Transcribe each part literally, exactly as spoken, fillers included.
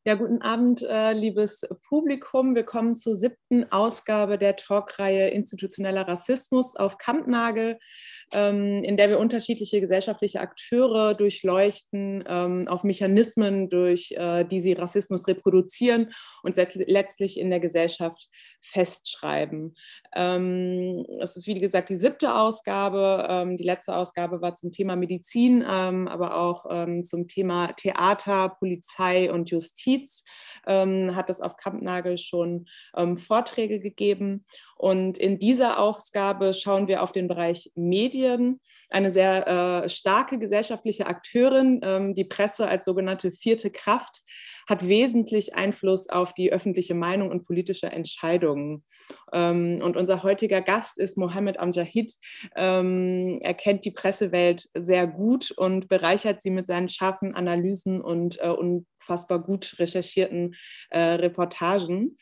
Ja, guten Abend, äh, liebes Publikum. Wir kommen zur siebten Ausgabe der Talkreihe Institutioneller Rassismus auf Kampnagel, ähm, in der wir unterschiedliche gesellschaftliche Akteure durchleuchten, ähm, auf Mechanismen, durch äh, die sie Rassismus reproduzieren und letztlich in der Gesellschaft festschreiben. Ähm, es ist, wie gesagt, die siebte Ausgabe. Ähm, die letzte Ausgabe war zum Thema Medizin, ähm, aber auch ähm, zum Thema Theater, Polizei und Justiz. Ähm, hat es auf Kampnagel schon ähm, Vorträge gegeben. Und in dieser Ausgabe schauen wir auf den Bereich Medien, eine sehr äh, starke gesellschaftliche Akteurin, ähm, die Presse als sogenannte vierte Kraft, hat wesentlich Einfluss auf die öffentliche Meinung und politische Entscheidungen. Ähm, und unser heutiger Gast ist Mohammed Amjahid. Ähm, er kennt die Pressewelt sehr gut und bereichert sie mit seinen scharfen Analysen und äh, unfassbar gut recherchierten äh, Reportagen.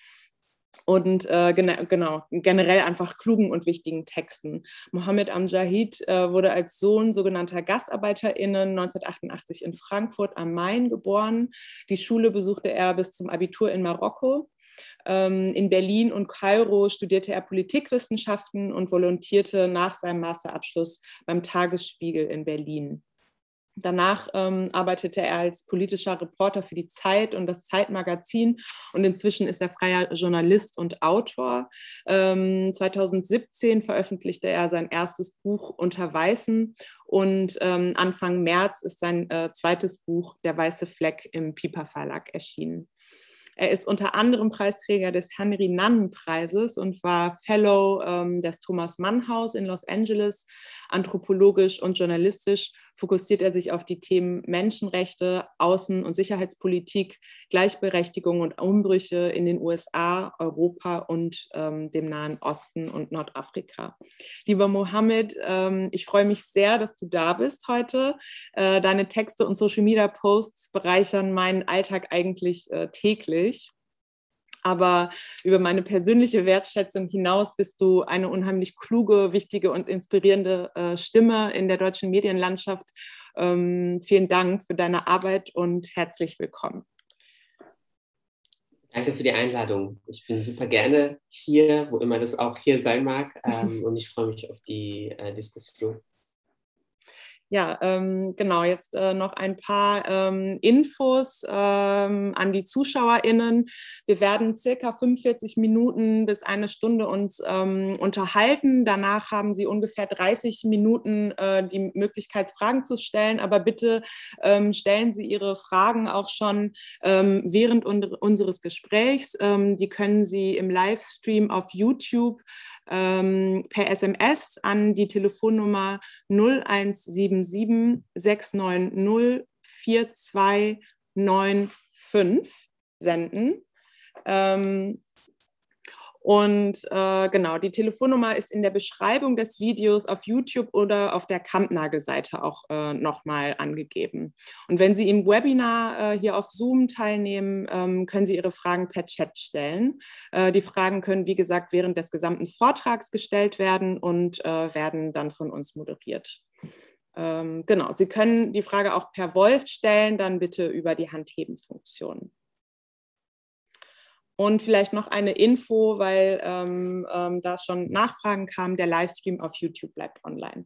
Und äh, gena genau, generell einfach klugen und wichtigen Texten. Mohammed Amjahid äh, wurde als Sohn sogenannter GastarbeiterInnen neunzehnhundertachtundachtzig in Frankfurt am Main geboren. Die Schule besuchte er bis zum Abitur in Marokko. Ähm, in Berlin und Kairo studierte er Politikwissenschaften und volontierte nach seinem Masterabschluss beim Tagesspiegel in Berlin. Danach ähm, arbeitete er als politischer Reporter für die Zeit und das Zeitmagazin und inzwischen ist er freier Journalist und Autor. Ähm, zweitausendsiebzehn veröffentlichte er sein erstes Buch Unter Weißen und ähm, Anfang März ist sein äh, zweites Buch Der weiße Fleck im Piper Verlag erschienen. Er ist unter anderem Preisträger des Henry-Nannen-Preises und war Fellow ähm, des Thomas-Mann-Haus in Los Angeles. Anthropologisch und journalistisch fokussiert er sich auf die Themen Menschenrechte, Außen- und Sicherheitspolitik, Gleichberechtigung und Umbrüche in den U S A, Europa und ähm, dem Nahen Osten und Nordafrika. Lieber Mohammed, ähm, ich freue mich sehr, dass du da bist heute. Äh, deine Texte und Social-Media-Posts bereichern meinen Alltag eigentlich äh, täglich. Aber über meine persönliche Wertschätzung hinaus bist du eine unheimlich kluge, wichtige und inspirierende äh, Stimme in der deutschen Medienlandschaft. Ähm, vielen Dank für deine Arbeit und herzlich willkommen. Danke für die Einladung. Ich bin super gerne hier, wo immer das auch hier sein mag. Ähm, und ich freue mich auf die äh, Diskussion. Ja, ähm, genau, jetzt äh, noch ein paar ähm, Infos ähm, an die ZuschauerInnen. Wir werden circa fünfundvierzig Minuten bis eine Stunde uns ähm, unterhalten. Danach haben Sie ungefähr dreißig Minuten äh, die Möglichkeit, Fragen zu stellen. Aber bitte ähm, stellen Sie Ihre Fragen auch schon ähm, während un unseres Gesprächs. Ähm, die können Sie im Livestream auf YouTube ähm, per S M S an die Telefonnummer null eins sieben sieben sechs neun null vier zwei neun fünf senden. Ähm, und äh, genau, die Telefonnummer ist in der Beschreibung des Videos auf YouTube oder auf der Kampnagel-Seite auch äh, nochmal angegeben. Und wenn Sie im Webinar äh, hier auf Zoom teilnehmen, ähm, können Sie Ihre Fragen per Chat stellen. Äh, die Fragen können, wie gesagt, während des gesamten Vortrags gestellt werden und äh, werden dann von uns moderiert. Ähm, genau, Sie können die Frage auch per Voice stellen, dann bitte über die Handheben-Funktion. Und vielleicht noch eine Info, weil ähm, ähm, da schon Nachfragen kamen, der Livestream auf YouTube bleibt online.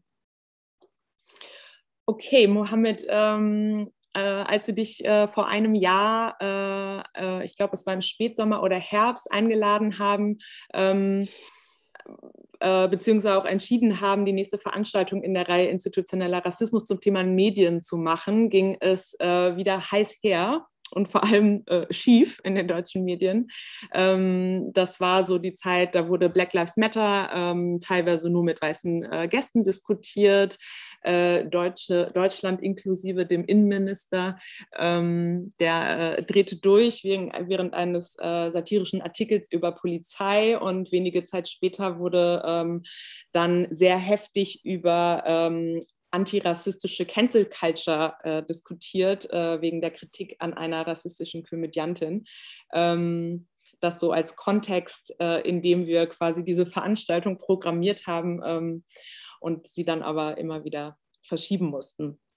Okay, Mohammed, ähm, äh, als wir dich äh, vor einem Jahr, äh, äh, ich glaube, es war im Spätsommer oder Herbst, eingeladen haben, ähm, äh, beziehungsweise auch entschieden haben, die nächste Veranstaltung in der Reihe Institutioneller Rassismus zum Thema Medien zu machen, ging es äh, wieder heiß her. Und vor allem äh, schief in den deutschen Medien. Ähm, das war so die Zeit, da wurde Black Lives Matter ähm, teilweise nur mit weißen äh, Gästen diskutiert, äh, Deutsche, Deutschland inklusive dem Innenminister, ähm, der äh, drehte durch während, während eines äh, satirischen Artikels über Polizei und wenige Zeit später wurde ähm, dann sehr heftig über ähm, antirassistische Cancel Culture äh, diskutiert, äh, wegen der Kritik an einer rassistischen Komödiantin. Ähm, das so als Kontext, äh, in dem wir quasi diese Veranstaltung programmiert haben ähm, und sie dann aber immer wieder verschieben mussten.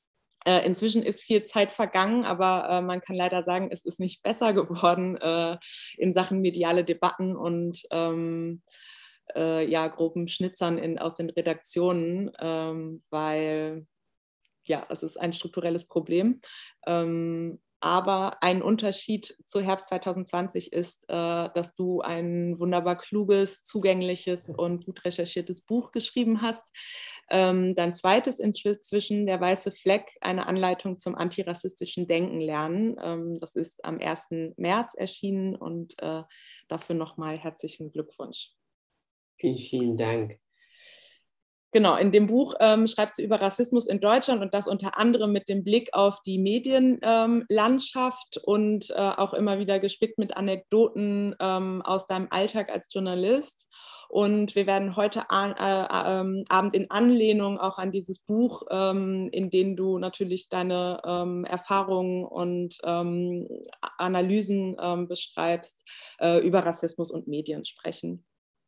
Äh, inzwischen ist viel Zeit vergangen, aber äh, man kann leider sagen, es ist nicht besser geworden äh, in Sachen mediale Debatten und ähm, äh, ja, groben Schnitzern in, aus den Redaktionen, ähm, weil ja, es ist ein strukturelles Problem. Ähm, aber ein Unterschied zu Herbst zwanzig zwanzig ist, äh, dass du ein wunderbar kluges, zugängliches und gut recherchiertes Buch geschrieben hast. Ähm, dein zweites inzwischen, Der weiße Fleck, eine Anleitung zum antirassistischen Denken lernen. Ähm, das ist am ersten März erschienen und äh, dafür nochmal herzlichen Glückwunsch. Vielen, vielen Dank. Genau, in dem Buch ähm, schreibst du über Rassismus in Deutschland und das unter anderem mit dem Blick auf die Medienlandschaft ähm, und äh, auch immer wieder gespickt mit Anekdoten ähm, aus deinem Alltag als Journalist. Und wir werden heute an, äh, äh, Abend in Anlehnung auch an dieses Buch, ähm, in dem du natürlich deine ähm, Erfahrungen und ähm, Analysen ähm, beschreibst, äh, über Rassismus und Medien sprechen.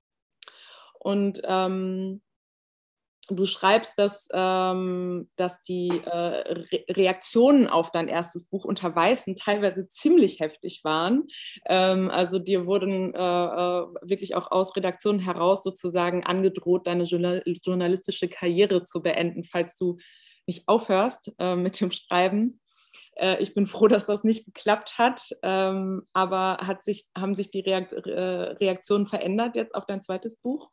Und ähm, du schreibst, dass, ähm, dass die äh, Re Reaktionen auf dein erstes Buch unter Weißen teilweise ziemlich heftig waren. Ähm, also dir wurden äh, wirklich auch aus Redaktionen heraus sozusagen angedroht, deine journal journalistische Karriere zu beenden, falls du nicht aufhörst äh, mit dem Schreiben. Äh, ich bin froh, dass das nicht geklappt hat, ähm, aber hat sich, haben sich die Reakt äh, Reaktionen verändert jetzt auf dein zweites Buch?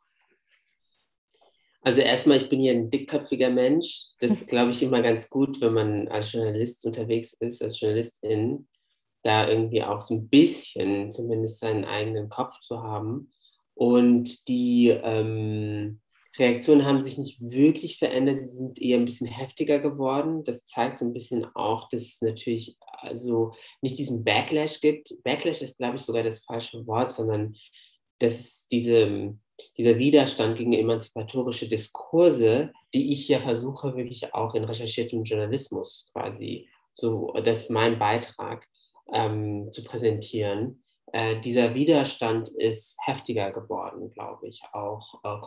Also erstmal, ich bin hier ein dickköpfiger Mensch. Das ist, glaube ich, immer ganz gut, wenn man als Journalist unterwegs ist, als Journalistin, da irgendwie auch so ein bisschen zumindest seinen eigenen Kopf zu haben. Und die ähm, Reaktionen haben sich nicht wirklich verändert, sie sind eher ein bisschen heftiger geworden. Das zeigt so ein bisschen auch, dass es natürlich also nicht diesen Backlash gibt. Backlash ist, glaube ich, sogar das falsche Wort, sondern dass es diese dieser Widerstand gegen emanzipatorische Diskurse, die ich ja versuche, wirklich auch in recherchiertem Journalismus quasi, so, das ist mein Beitrag, ähm, zu präsentieren. Äh, dieser Widerstand ist heftiger geworden, glaube ich, auch äh,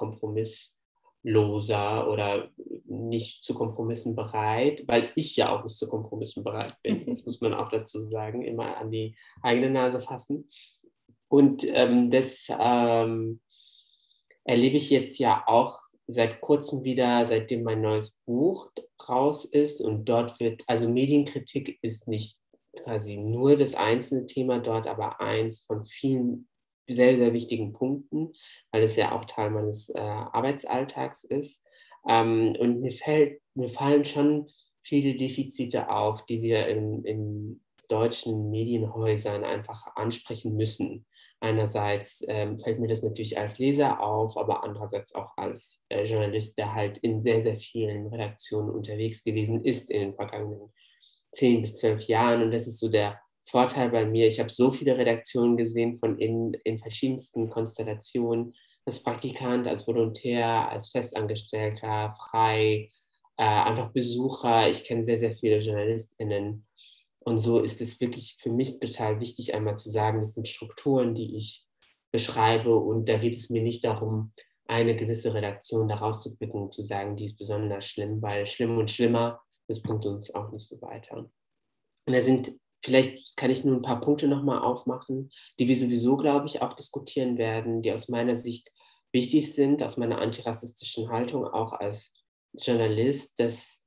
kompromissloser oder nicht zu Kompromissen bereit, weil ich ja auch nicht zu Kompromissen bereit bin. Das muss man auch dazu sagen, immer an die eigene Nase fassen. Und ähm, das ähm, erlebe ich jetzt ja auch seit kurzem wieder, seitdem mein neues Buch raus ist. Und dort wird, also Medienkritik ist nicht quasi nur das einzelne Thema dort, aber eins von vielen sehr, sehr wichtigen Punkten, weil es ja auch Teil meines äh, Arbeitsalltags ist. Ähm, und mir, fällt, mir fallen schon viele Defizite auf, die wir in, in deutschen Medienhäusern einfach ansprechen müssen. Einerseits ähm, fällt mir das natürlich als Leser auf, aber andererseits auch als äh, Journalist, der halt in sehr, sehr vielen Redaktionen unterwegs gewesen ist in den vergangenen zehn bis zwölf Jahren. Und das ist so der Vorteil bei mir. Ich habe so viele Redaktionen gesehen von in, in verschiedensten Konstellationen, als Praktikant, als Volontär, als Festangestellter, frei, äh, einfach Besucher. Ich kenne sehr, sehr viele JournalistInnen. Und so ist es wirklich für mich total wichtig, einmal zu sagen, das sind Strukturen, die ich beschreibe. Und da geht es mir nicht darum, eine gewisse Redaktion da rauszupicken und zu sagen, die ist besonders schlimm, weil schlimm und schlimmer, das bringt uns auch nicht so weiter. Und da sind, vielleicht kann ich nur ein paar Punkte nochmal aufmachen, die wir sowieso, glaube ich, auch diskutieren werden, die aus meiner Sicht wichtig sind, aus meiner antirassistischen Haltung auch als Journalist, dass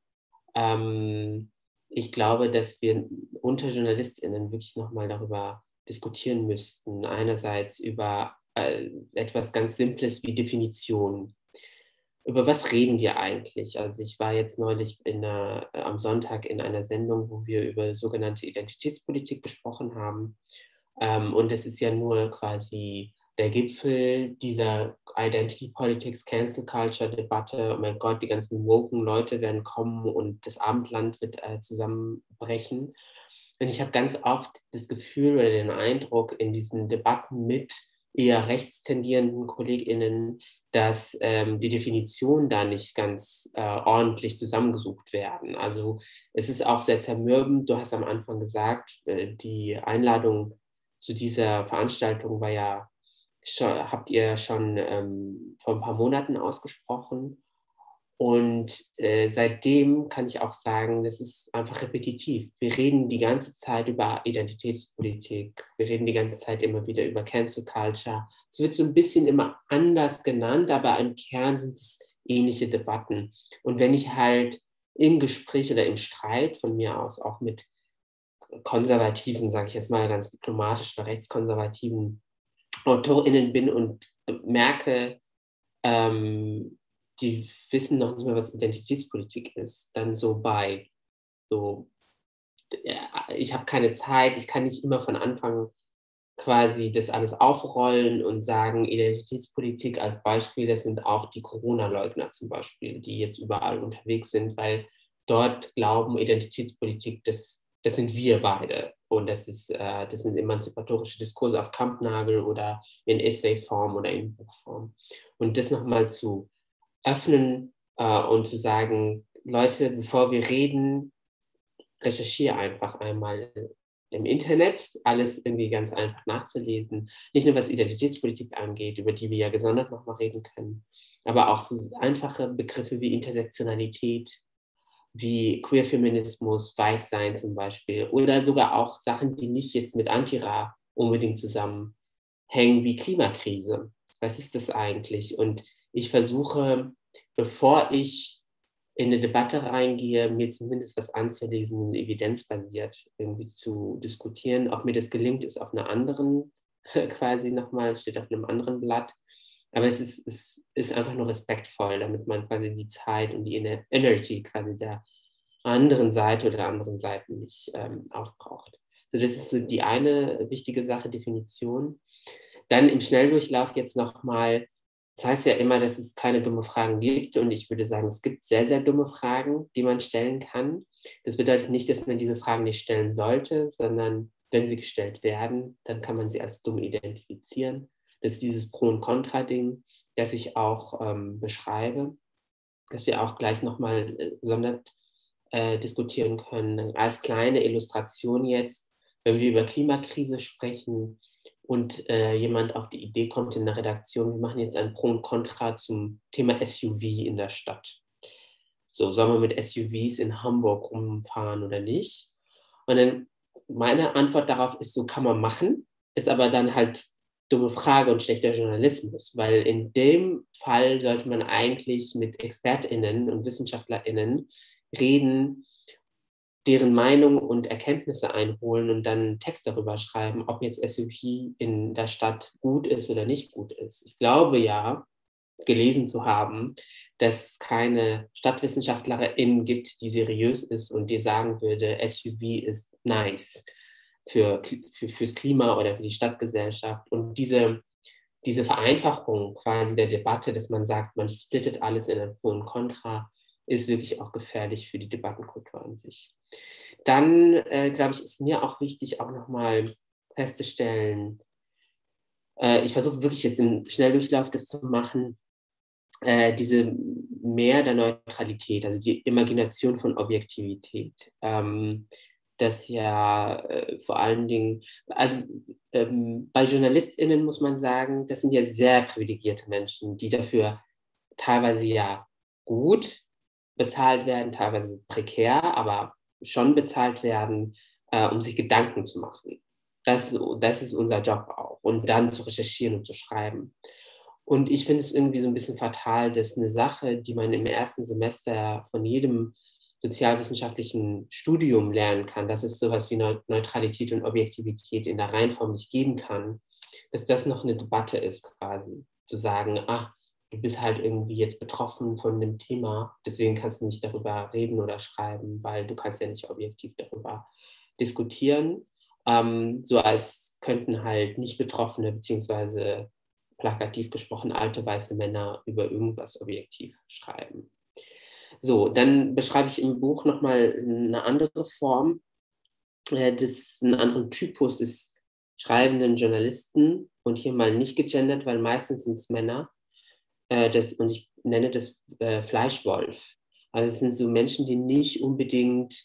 ähm, ich glaube, dass wir unter JournalistInnen wirklich nochmal darüber diskutieren müssten. Einerseits über äh, etwas ganz Simples wie Definition. Über was reden wir eigentlich? Also ich war jetzt neulich in einer, äh, am Sonntag in einer Sendung, wo wir über sogenannte Identitätspolitik gesprochen haben. Ähm, und das ist ja nur quasi der Gipfel dieser Identity Politics, Cancel Culture Debatte. Oh mein Gott, die ganzen woken Leute werden kommen und das Abendland wird äh, zusammenbrechen. Und ich habe ganz oft das Gefühl oder den Eindruck in diesen Debatten mit eher rechtstendierenden KollegInnen, dass ähm, die Definitionen da nicht ganz äh, ordentlich zusammengesucht werden. Also es ist auch sehr zermürbend. Du hast am Anfang gesagt, äh, die Einladung zu dieser Veranstaltung war ja, schon, habt ihr schon ähm, vor ein paar Monaten ausgesprochen. Und äh, seitdem kann ich auch sagen, das ist einfach repetitiv. Wir reden die ganze Zeit über Identitätspolitik. Wir reden die ganze Zeit immer wieder über Cancel Culture. Es wird so ein bisschen immer anders genannt, aber im Kern sind es ähnliche Debatten. Und wenn ich halt im Gespräch oder im Streit von mir aus auch mit konservativen, sage ich jetzt mal ganz diplomatisch, oder rechtskonservativen AutorInnen bin und merke, ähm, die wissen noch nicht mehr, was Identitätspolitik ist, dann so bei, so, ja, ich habe keine Zeit, ich kann nicht immer von Anfang quasi das alles aufrollen und sagen, Identitätspolitik als Beispiel, das sind auch die Corona-Leugner zum Beispiel, die jetzt überall unterwegs sind, weil dort glauben, Identitätspolitik, das, das sind wir beide. Und das, ist, äh, das sind emanzipatorische Diskurse auf Kampnagel oder in Essayform oder in Buchform. Und das nochmal zu öffnen äh, und zu sagen, Leute, bevor wir reden, recherchiere einfach einmal im Internet, alles irgendwie ganz einfach nachzulesen. Nicht nur was Identitätspolitik angeht, über die wir ja gesondert nochmal reden können, aber auch so einfache Begriffe wie Intersektionalität, wie Queerfeminismus, Weißsein zum Beispiel, oder sogar auch Sachen, die nicht jetzt mit Antira unbedingt zusammenhängen, wie Klimakrise. Was ist das eigentlich? Und ich versuche, bevor ich in eine Debatte reingehe, mir zumindest was anzulesen, evidenzbasiert irgendwie zu diskutieren. Ob mir das gelingt, ist auf einer anderen, quasi nochmal, steht auf einem anderen Blatt. Aber es ist, es ist einfach nur respektvoll, damit man quasi die Zeit und die Energy quasi der anderen Seite oder der anderen Seiten nicht ähm, aufbraucht. So, das ist so die eine wichtige Sache, Definition. Dann im Schnelldurchlauf jetzt nochmal, das heißt ja immer, dass es keine dummen Fragen gibt, und ich würde sagen, es gibt sehr, sehr dumme Fragen, die man stellen kann. Das bedeutet nicht, dass man diese Fragen nicht stellen sollte, sondern wenn sie gestellt werden, dann kann man sie als dumm identifizieren. Das ist dieses Pro- und Contra-Ding, das ich auch ähm, beschreibe, das wir auch gleich nochmal äh, gesondert äh, diskutieren können. Als kleine Illustration jetzt, wenn wir über Klimakrise sprechen und äh, jemand auf die Idee kommt in der Redaktion, wir machen jetzt ein Pro und Contra zum Thema S U V in der Stadt. So, soll man mit S U Vs in Hamburg rumfahren oder nicht? Und dann meine Antwort darauf ist, so kann man machen, ist aber dann halt dumme Frage und schlechter Journalismus, weil in dem Fall sollte man eigentlich mit ExpertInnen und WissenschaftlerInnen reden, deren Meinung und Erkenntnisse einholen und dann einen Text darüber schreiben, ob jetzt S U V in der Stadt gut ist oder nicht gut ist. Ich glaube ja, gelesen zu haben, dass es keine StadtwissenschaftlerInnen gibt, die seriös ist und dir sagen würde, S U V ist nice für, für, fürs Klima oder für die Stadtgesellschaft. Und diese, diese Vereinfachung quasi der Debatte, dass man sagt, man splittet alles in ein Pro und Contra, ist wirklich auch gefährlich für die Debattenkultur an sich. Dann, äh, glaube ich, ist mir auch wichtig, auch nochmal festzustellen, äh, ich versuche wirklich jetzt im Schnelldurchlauf das zu machen, äh, diese Mehr der Neutralität, also die Imagination von Objektivität, ähm, das ja äh, vor allen Dingen, also ähm, bei JournalistInnen muss man sagen, das sind ja sehr privilegierte Menschen, die dafür teilweise ja gut bezahlt werden, teilweise prekär, aber schon bezahlt werden, äh, um sich Gedanken zu machen. Das, das ist unser Job auch. Und dann zu recherchieren und zu schreiben. Und ich finde es irgendwie so ein bisschen fatal, dass eine Sache, die man im ersten Semester von jedem sozialwissenschaftlichen Studium lernen kann, dass es sowas wie Neutralität und Objektivität in der Reihenform nicht geben kann, dass das noch eine Debatte ist quasi. Zu sagen, ah, du bist halt irgendwie jetzt betroffen von dem Thema, deswegen kannst du nicht darüber reden oder schreiben, weil du kannst ja nicht objektiv darüber diskutieren. Ähm, so als könnten halt nicht Betroffene, beziehungsweise plakativ gesprochen alte weiße Männer über irgendwas objektiv schreiben. So, dann beschreibe ich im Buch nochmal eine andere Form, äh, des, einen anderen Typus des schreibenden Journalisten, und hier mal nicht gegendert, weil meistens sind es Männer, äh, das, und ich nenne das äh, Fleischwolf. Also es sind so Menschen, die nicht unbedingt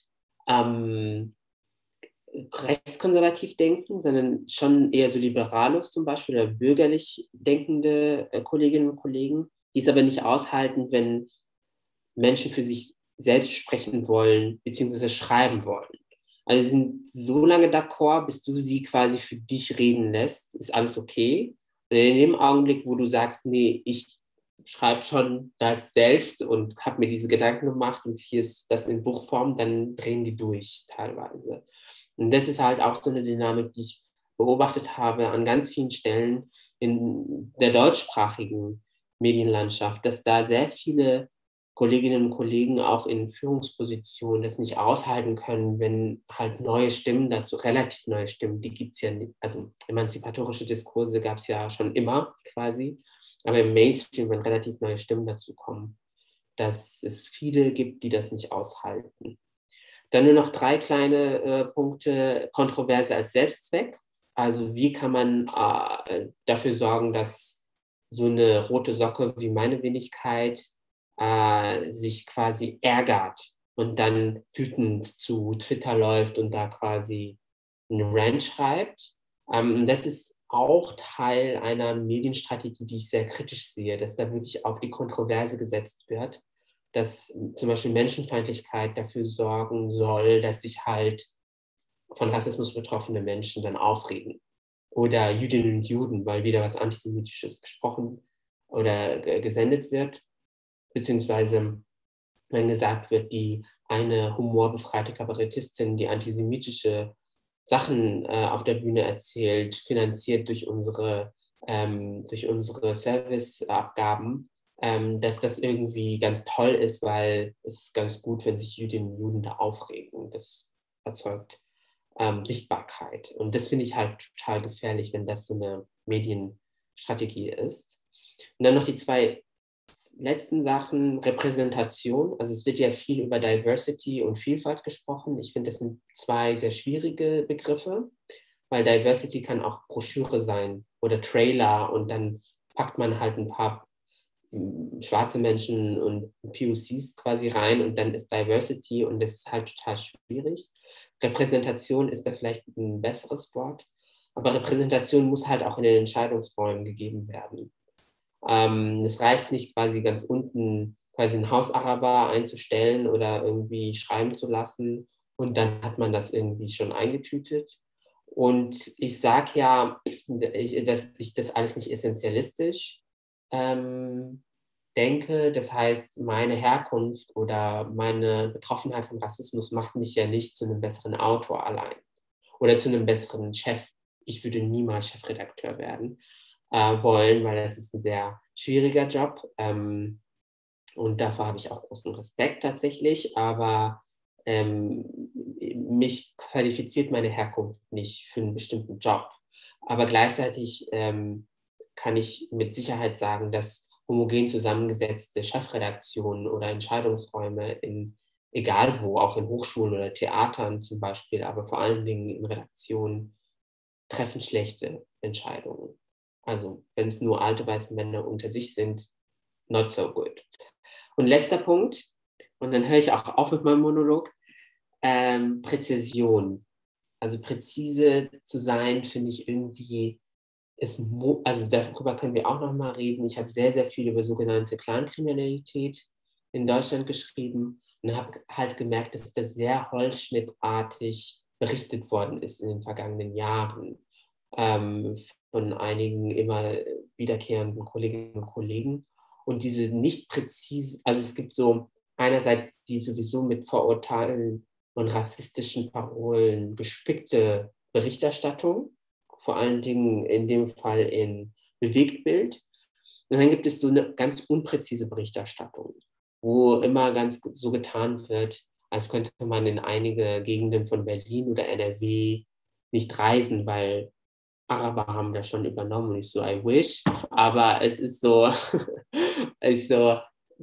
ähm, rechtskonservativ denken, sondern schon eher so Liberalos zum Beispiel oder bürgerlich denkende äh, Kolleginnen und Kollegen, die es aber nicht aushalten, wenn Menschen für sich selbst sprechen wollen, beziehungsweise schreiben wollen. Also sie sind so lange d'accord, bis du sie quasi für dich reden lässt, ist alles okay. Und in dem Augenblick, wo du sagst, nee, ich schreibe schon das selbst und habe mir diese Gedanken gemacht und hier ist das in Buchform, dann drehen die durch teilweise. Und das ist halt auch so eine Dynamik, die ich beobachtet habe an ganz vielen Stellen in der deutschsprachigen Medienlandschaft, dass da sehr viele Kolleginnen und Kollegen auch in Führungspositionen das nicht aushalten können, wenn halt neue Stimmen dazu, relativ neue Stimmen, die gibt es ja nicht, also emanzipatorische Diskurse gab es ja schon immer quasi, aber im Mainstream, wenn relativ neue Stimmen dazu kommen, dass es viele gibt, die das nicht aushalten. Dann nur noch drei kleine äh, Punkte, Kontroverse als Selbstzweck. Also wie kann man äh, dafür sorgen, dass so eine rote Socke wie meine Wenigkeit äh, sich quasi ärgert und dann wütend zu Twitter läuft und da quasi einen Rant schreibt. Ähm, das ist auch Teil einer Medienstrategie, die ich sehr kritisch sehe, dass da wirklich auf die Kontroverse gesetzt wird, dass zum Beispiel Menschenfeindlichkeit dafür sorgen soll, dass sich halt von Rassismus betroffene Menschen dann aufregen. Oder Jüdinnen und Juden, weil wieder was Antisemitisches gesprochen oder gesendet wird, beziehungsweise wenn gesagt wird, die eine humorbefreite Kabarettistin, die antisemitische Sachen äh, auf der Bühne erzählt, finanziert durch unsere, ähm, durch unsere Serviceabgaben, ähm, dass das irgendwie ganz toll ist, weil es ist ganz gut, wenn sich Jüdinnen und Juden da aufregen. Das erzeugt ähm, Sichtbarkeit. Und das finde ich halt total gefährlich, wenn das so eine Medienstrategie ist. Und dann noch die zwei letzten Sachen, Repräsentation. Also es wird ja viel über Diversity und Vielfalt gesprochen. Ich finde, das sind zwei sehr schwierige Begriffe, weil Diversity kann auch Broschüre sein oder Trailer und dann packt man halt ein paar schwarze Menschen und P O Cs quasi rein und dann ist Diversity und das ist halt total schwierig. Repräsentation ist da vielleicht ein besseres Wort, aber Repräsentation muss halt auch in den Entscheidungsräumen gegeben werden. Ähm, es reicht nicht quasi ganz unten quasi einen Hausaraber einzustellen oder irgendwie schreiben zu lassen und dann hat man das irgendwie schon eingetütet. Und ich sage ja, dass ich das alles nicht essentialistisch ähm, denke. Das heißt, meine Herkunft oder meine Betroffenheit vom Rassismus macht mich ja nicht zu einem besseren Autor allein oder zu einem besseren Chef. Ich würde niemals Chefredakteur werden äh, wollen, weil das ist ein sehr schwieriger Job. Ähm, und davor habe ich auch großen Respekt tatsächlich, aber ähm, mich qualifiziert meine Herkunft nicht für einen bestimmten Job. Aber gleichzeitig ähm, kann ich mit Sicherheit sagen, dass homogen zusammengesetzte Chefredaktionen oder Entscheidungsräume in, egal wo, auch in Hochschulen oder Theatern zum Beispiel, aber vor allen Dingen in Redaktionen, treffen schlechte Entscheidungen. Also wenn es nur alte weiße Männer unter sich sind, not so good. Und letzter Punkt, und dann höre ich auch auf mit meinem Monolog, ähm, Präzision. Also präzise zu sein, finde ich irgendwie, ist, also darüber können wir auch nochmal reden. Ich habe sehr, sehr viel über sogenannte Clankriminalität in Deutschland geschrieben und habe halt gemerkt, dass das sehr holzschnittartig berichtet worden ist in den vergangenen Jahren ähm, von einigen immer wiederkehrenden Kolleginnen und Kollegen. Und diese nicht präzise, also es gibt so einerseits die sowieso mit Vorurteilen und rassistischen Parolen gespickte Berichterstattung, vor allen Dingen in dem Fall in Bewegtbild. Und dann gibt es so eine ganz unpräzise Berichterstattung, wo immer ganz so getan wird, als könnte man in einige Gegenden von Berlin oder N R W nicht reisen, weil Araber haben das schon übernommen. Und ich so, I wish. Aber es ist so, es ist so,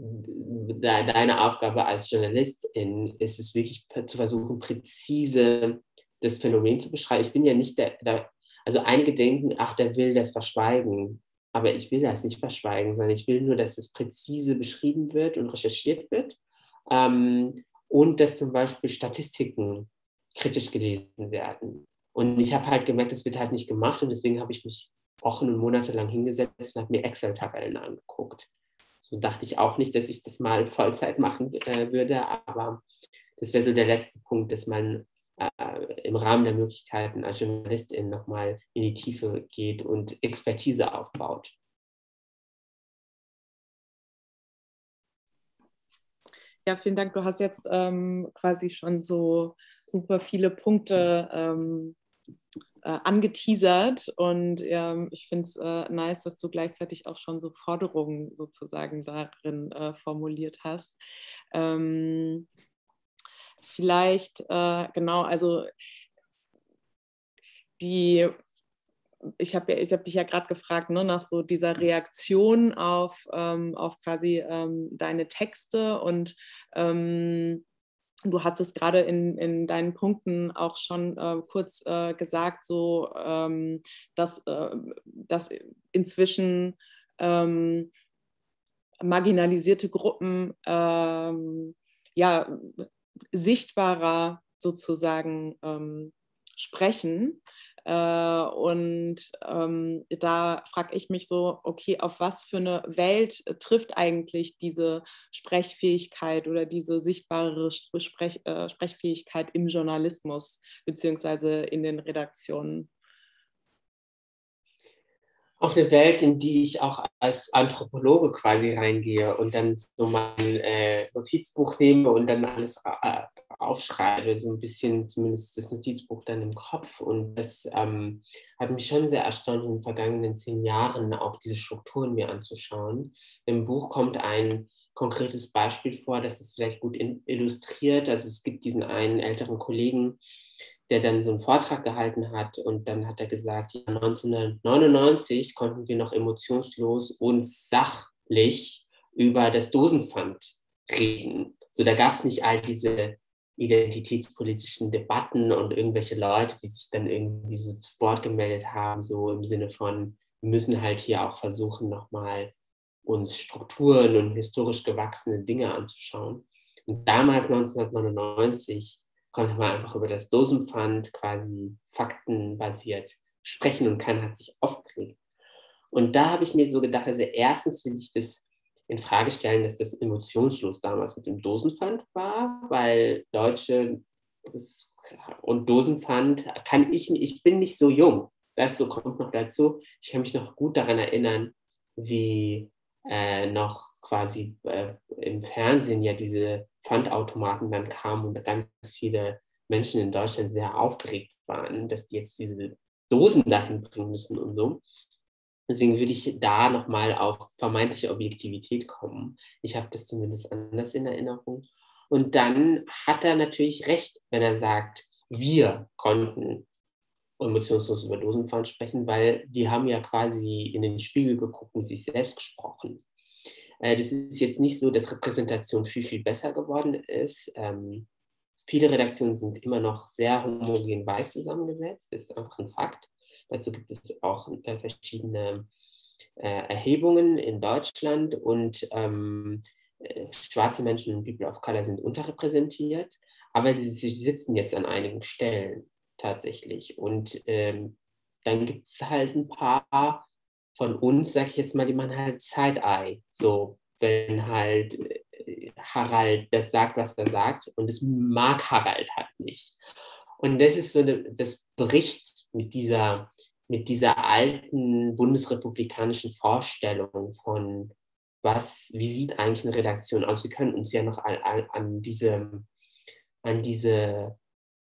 deine Aufgabe als Journalistin ist es wirklich zu versuchen, präzise das Phänomen zu beschreiben. Ich bin ja nicht der, der also einige denken, ach, der will das verschweigen. Aber ich will das nicht verschweigen, sondern ich will nur, dass es präzise beschrieben wird und recherchiert wird. Ähm, und dass zum Beispiel Statistiken kritisch gelesen werden. Und ich habe halt gemerkt, das wird halt nicht gemacht und deswegen habe ich mich Wochen und Monate lang hingesetzt und habe mir Excel-Tabellen angeguckt. So dachte ich auch nicht, dass ich das mal Vollzeit machen äh, würde, aber das wäre so der letzte Punkt, dass man äh, im Rahmen der Möglichkeiten als Journalistin nochmal in die Tiefe geht und Expertise aufbaut. Ja, vielen Dank. Du hast jetzt ähm, quasi schon so super viele Punkte ähm, äh, angeteasert und ähm, ich finde es äh, nice, dass du gleichzeitig auch schon so Forderungen sozusagen darin äh, formuliert hast. Ähm, vielleicht, äh, genau, also die ich habe ja, ich hab dich ja gerade gefragt, ne, nach so dieser Reaktion auf, ähm, auf quasi ähm, deine Texte und ähm, du hast es gerade in, in deinen Punkten auch schon äh, kurz äh, gesagt, so ähm, dass, äh, dass inzwischen ähm, marginalisierte Gruppen ähm, ja, sichtbarer sozusagen ähm, sprechen. Äh, und ähm, da frage ich mich so, okay, auf was für eine Welt trifft eigentlich diese Sprechfähigkeit oder diese sichtbare Sprech, äh, Sprechfähigkeit im Journalismus beziehungsweise in den Redaktionen? Auf eine Welt, in die ich auch als Anthropologe quasi reingehe und dann so mein äh, Notizbuch nehme und dann alles äh, aufschreibe, so ein bisschen zumindest das Notizbuch dann im Kopf. Und das ähm, hat mich schon sehr erstaunt, in den vergangenen zehn Jahren auch diese Strukturen mir anzuschauen. Im Buch kommt ein konkretes Beispiel vor, das das vielleicht gut in, illustriert. Also es gibt diesen einen älteren Kollegen, der dann so einen Vortrag gehalten hat und dann hat er gesagt, ja, neunzehnhundertneunundneunzig konnten wir noch emotionslos und sachlich über das Dosenpfand reden. So, da gab es nicht all diese identitätspolitischen Debatten und irgendwelche Leute, die sich dann irgendwie so zu Wort gemeldet haben, so im Sinne von, wir müssen halt hier auch versuchen, nochmal uns Strukturen und historisch gewachsene Dinge anzuschauen. Und damals, neunzehnhundertneunundneunzig, konnte man einfach über das Dosenpfand quasi faktenbasiert sprechen und keiner hat sich aufgeregt. Und da habe ich mir so gedacht, also erstens will ich das in Frage stellen, dass das emotionslos damals mit dem Dosenpfand war, weil Deutsche und Dosenpfand kann ich, ich bin nicht so jung, das so kommt noch dazu. Ich kann mich noch gut daran erinnern, wie äh, noch quasi äh, im Fernsehen ja diese Pfandautomaten dann kamen und ganz viele Menschen in Deutschland sehr aufgeregt waren, dass die jetzt diese Dosen dahin bringen müssen und so. Deswegen würde ich da nochmal auf vermeintliche Objektivität kommen. Ich habe das zumindest anders in Erinnerung. Und dann hat er natürlich recht, wenn er sagt, wir konnten emotionslos über Dosenpfand sprechen, weil die haben ja quasi in den Spiegel geguckt und sich selbst gesprochen. Äh, das ist jetzt nicht so, dass Repräsentation viel, viel besser geworden ist. Ähm, viele Redaktionen sind immer noch sehr homogen weiß zusammengesetzt, das ist einfach ein Fakt. Dazu gibt es auch äh, verschiedene äh, Erhebungen in Deutschland und ähm, äh, schwarze Menschen und People of Color sind unterrepräsentiert, aber sie, sie sitzen jetzt an einigen Stellen tatsächlich. Und ähm, dann gibt es halt ein paar von uns, sag ich jetzt mal, die man halt Side-Eye, so, wenn halt äh, Harald das sagt, was er sagt, und das mag Harald halt nicht. Und das ist so, eine, das bricht mit dieser, mit dieser alten bundesrepublikanischen Vorstellung von, was, wie sieht eigentlich eine Redaktion aus? Wir können uns ja noch an, an, an diese, an diese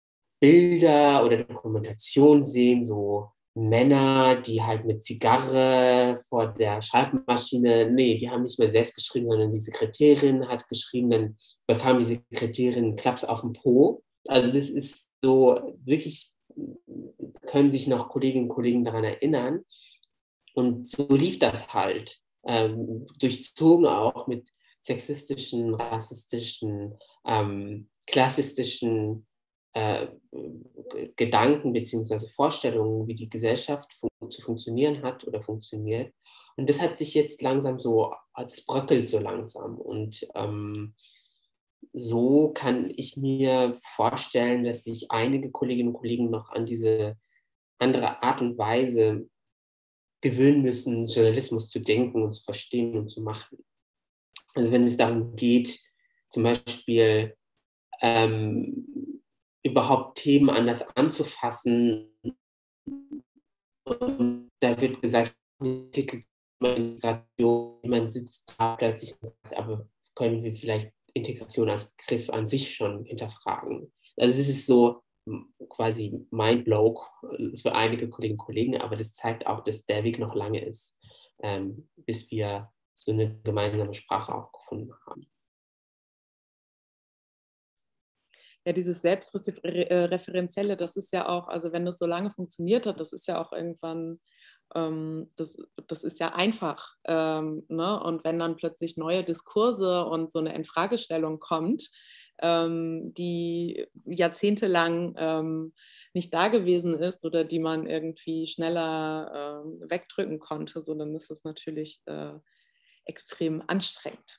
Bilder oder Dokumentation sehen, so Männer, die halt mit Zigarre vor der Schreibmaschine, nee, die haben nicht mehr selbst geschrieben, sondern die Sekretärin hat geschrieben, dann bekam die Sekretärin einen Klaps auf den Po. Also das ist so, wirklich können sich noch Kolleginnen und Kollegen daran erinnern. Und so lief das halt, ähm, durchzogen auch mit sexistischen, rassistischen, ähm, klassistischen äh, Gedanken bzw. Vorstellungen, wie die Gesellschaft fun- zu funktionieren hat oder funktioniert. Und das hat sich jetzt langsam so, es bröckelt so langsam. Und ähm, so kann ich mir vorstellen, dass sich einige Kolleginnen und Kollegen noch an diese andere Art und Weise gewöhnen müssen, Journalismus zu denken und zu verstehen und zu machen. Also wenn es darum geht, zum Beispiel ähm, überhaupt Themen anders anzufassen. Und da wird gesagt, Integration, man sitzt da plötzlich und sagt, aber können wir vielleicht Integration als Begriff an sich schon hinterfragen? Also es ist so quasi mindblowing für einige Kolleginnen und Kollegen, aber das zeigt auch, dass der Weg noch lange ist, ähm, bis wir so eine gemeinsame Sprache auch gefunden haben. Ja, dieses Selbstreferenzielle, das ist ja auch, also wenn das so lange funktioniert hat, das ist ja auch irgendwann, ähm, das, das ist ja einfach. Ähm, ne? Und wenn dann plötzlich neue Diskurse und so eine Infragestellung kommt, ähm, die jahrzehntelang ähm, nicht da gewesen ist oder die man irgendwie schneller äh, wegdrücken konnte, so dann ist das natürlich äh, extrem anstrengend.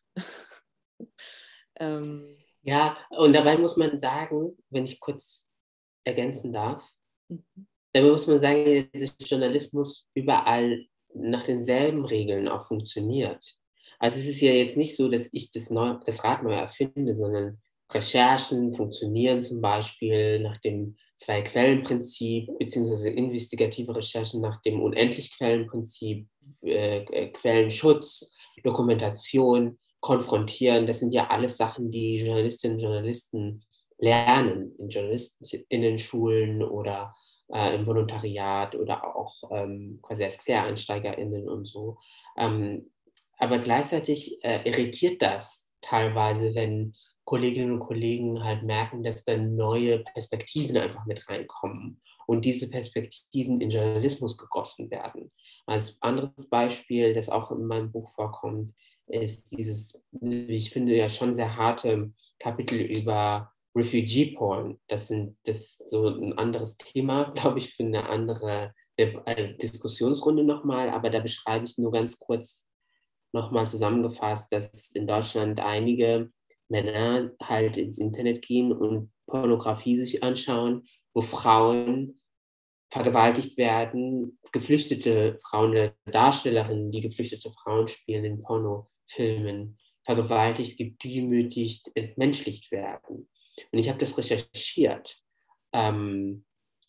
ähm, Ja, und dabei muss man sagen, wenn ich kurz ergänzen darf, mhm. dabei muss man sagen, dass Journalismus überall nach denselben Regeln auch funktioniert. Also es ist ja jetzt nicht so, dass ich das, neu, das Rad neu erfinde, sondern Recherchen funktionieren zum Beispiel nach dem Zwei-Quellen-Prinzip, beziehungsweise investigative Recherchen nach dem Unendlich-Quellen-Prinzip, äh, Quellenschutz, Dokumentation, Konfrontieren. Das sind ja alles Sachen, die Journalistinnen und Journalisten lernen in JournalistInnen-Schulen oder äh, im Volontariat oder auch ähm, quasi als QuereinsteigerInnen und so. Ähm, aber gleichzeitig äh, irritiert das teilweise, wenn Kolleginnen und Kollegen halt merken, dass dann neue Perspektiven einfach mit reinkommen und diese Perspektiven in Journalismus gegossen werden. Als anderes Beispiel, das auch in meinem Buch vorkommt, ist dieses, wie ich finde, ja schon sehr harte Kapitel über Refugee Porn. Das, sind, das ist so ein anderes Thema, glaube ich, für eine andere äh, Diskussionsrunde nochmal, aber da beschreibe ich nur ganz kurz nochmal zusammengefasst, dass in Deutschland einige Männer halt ins Internet gehen und Pornografie sich anschauen, wo Frauen vergewaltigt werden, geflüchtete Frauen, Darstellerinnen, die geflüchtete Frauen spielen in Pornofilmen, vergewaltigt, gedemütigt, entmenschlicht werden. Und ich habe das recherchiert, ähm,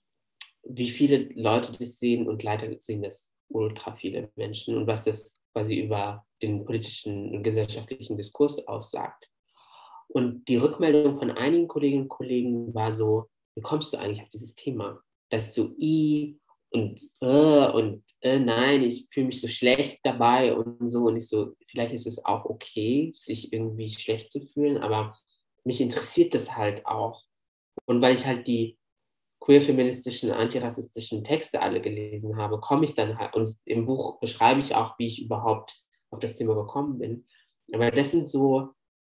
wie viele Leute das sehen, und leider sehen das ultra viele Menschen und was das quasi über den politischen und gesellschaftlichen Diskurs aussagt. Und die Rückmeldung von einigen Kolleginnen und Kollegen war so, wie kommst du eigentlich auf dieses Thema? Das ist so i und äh, und äh, nein, ich fühle mich so schlecht dabei und so. Und ich so, vielleicht ist es auch okay, sich irgendwie schlecht zu fühlen, aber mich interessiert das halt auch. Und weil ich halt die queer-feministischen, antirassistischen Texte alle gelesen habe, komme ich dann halt, und im Buch beschreibe ich auch, wie ich überhaupt auf das Thema gekommen bin. Aber das sind so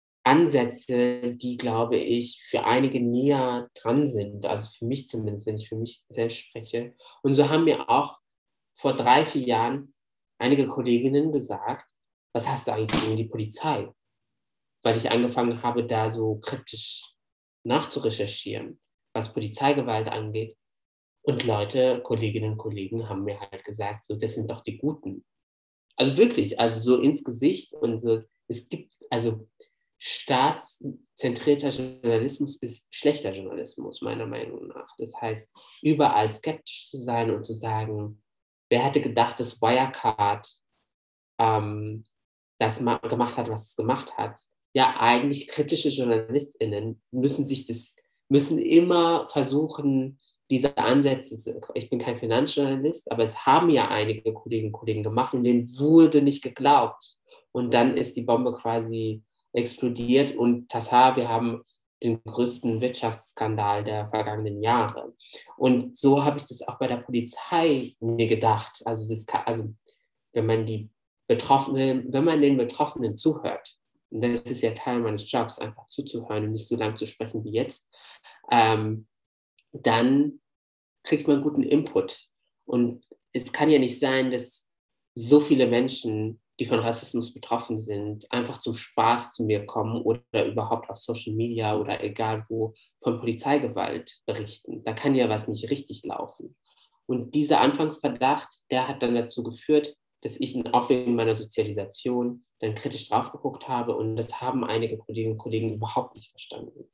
Ansätze, die, glaube ich, für einige näher dran sind, also für mich zumindest, wenn ich für mich selbst spreche. Und so haben mir auch vor drei, vier Jahren einige Kolleginnen gesagt, was hast du eigentlich gegen die Polizei? Weil ich angefangen habe, da so kritisch nachzurecherchieren, was Polizeigewalt angeht. Und Leute, Kolleginnen und Kollegen haben mir halt gesagt, so, das sind doch die Guten. Also wirklich, also so ins Gesicht und so, es gibt, also staatszentrierter Journalismus ist schlechter Journalismus, meiner Meinung nach. Das heißt, überall skeptisch zu sein und zu sagen, wer hätte gedacht, dass Wirecard ähm, das gemacht hat, was es gemacht hat. Ja, eigentlich kritische JournalistInnen müssen sich das, müssen immer versuchen, diese Ansätze, ich bin kein Finanzjournalist, aber es haben ja einige Kolleginnen und Kollegen gemacht und denen wurde nicht geglaubt. Und dann ist die Bombe quasi explodiert und tata, wir haben den größten Wirtschaftsskandal der vergangenen Jahre. Und so habe ich das auch bei der Polizei mir gedacht. Also, das kann, also wenn man die Betroffenen, wenn man den Betroffenen zuhört, und das ist ja Teil meines Jobs, einfach zuzuhören und nicht so lang zu sprechen wie jetzt, ähm, dann kriegt man guten Input. Und es kann ja nicht sein, dass so viele Menschen, die von Rassismus betroffen sind, einfach zum Spaß zu mir kommen oder überhaupt auf Social Media oder egal wo von Polizeigewalt berichten. Da kann ja was nicht richtig laufen. Und dieser Anfangsverdacht, der hat dann dazu geführt, dass ich auch wegen meiner Sozialisation dann kritisch drauf geguckt habe und das haben einige Kolleginnen und Kollegen überhaupt nicht verstanden.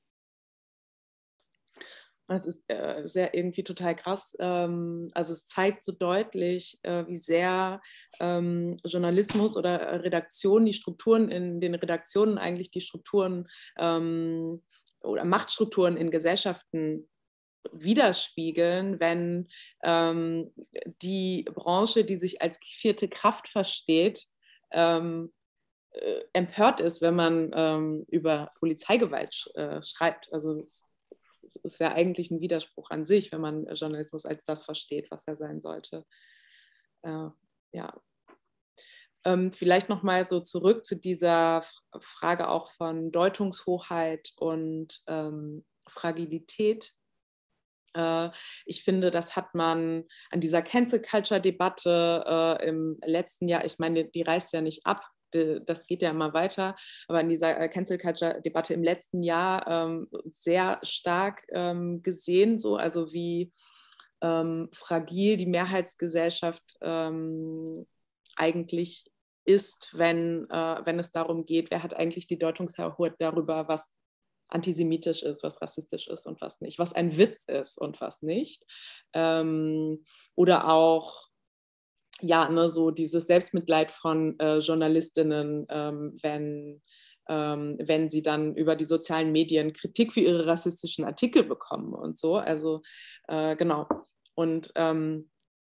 Es ist äh, sehr irgendwie total krass. Ähm, also es zeigt so deutlich, äh, wie sehr ähm, Journalismus oder Redaktion, die Strukturen in den Redaktionen eigentlich die Strukturen ähm, oder Machtstrukturen in Gesellschaften widerspiegeln, wenn ähm, die Branche, die sich als vierte Kraft versteht, ähm, äh, empört ist, wenn man ähm, über Polizeigewalt äh, schreibt. Also es es ist ja eigentlich ein Widerspruch an sich, wenn man Journalismus als das versteht, was er sein sollte. Äh, ja. Ähm, vielleicht nochmal so zurück zu dieser Frage auch von Deutungshoheit und ähm, Fragilität. Äh, ich finde, das hat man an dieser Cancel-Culture-Debatte äh, im letzten Jahr, ich meine, die reißt ja nicht ab, das geht ja immer weiter, aber in dieser Cancel-Culture-Debatte im letzten Jahr ähm, sehr stark ähm, gesehen, so, also wie ähm, fragil die Mehrheitsgesellschaft ähm, eigentlich ist, wenn, äh, wenn es darum geht, wer hat eigentlich die Deutungshoheit darüber, was antisemitisch ist, was rassistisch ist und was nicht, was ein Witz ist und was nicht. Ähm, oder auch ja, ne, so dieses Selbstmitleid von äh, Journalistinnen, ähm, wenn, ähm, wenn sie dann über die sozialen Medien Kritik für ihre rassistischen Artikel bekommen und so. Also äh, genau. Und ähm,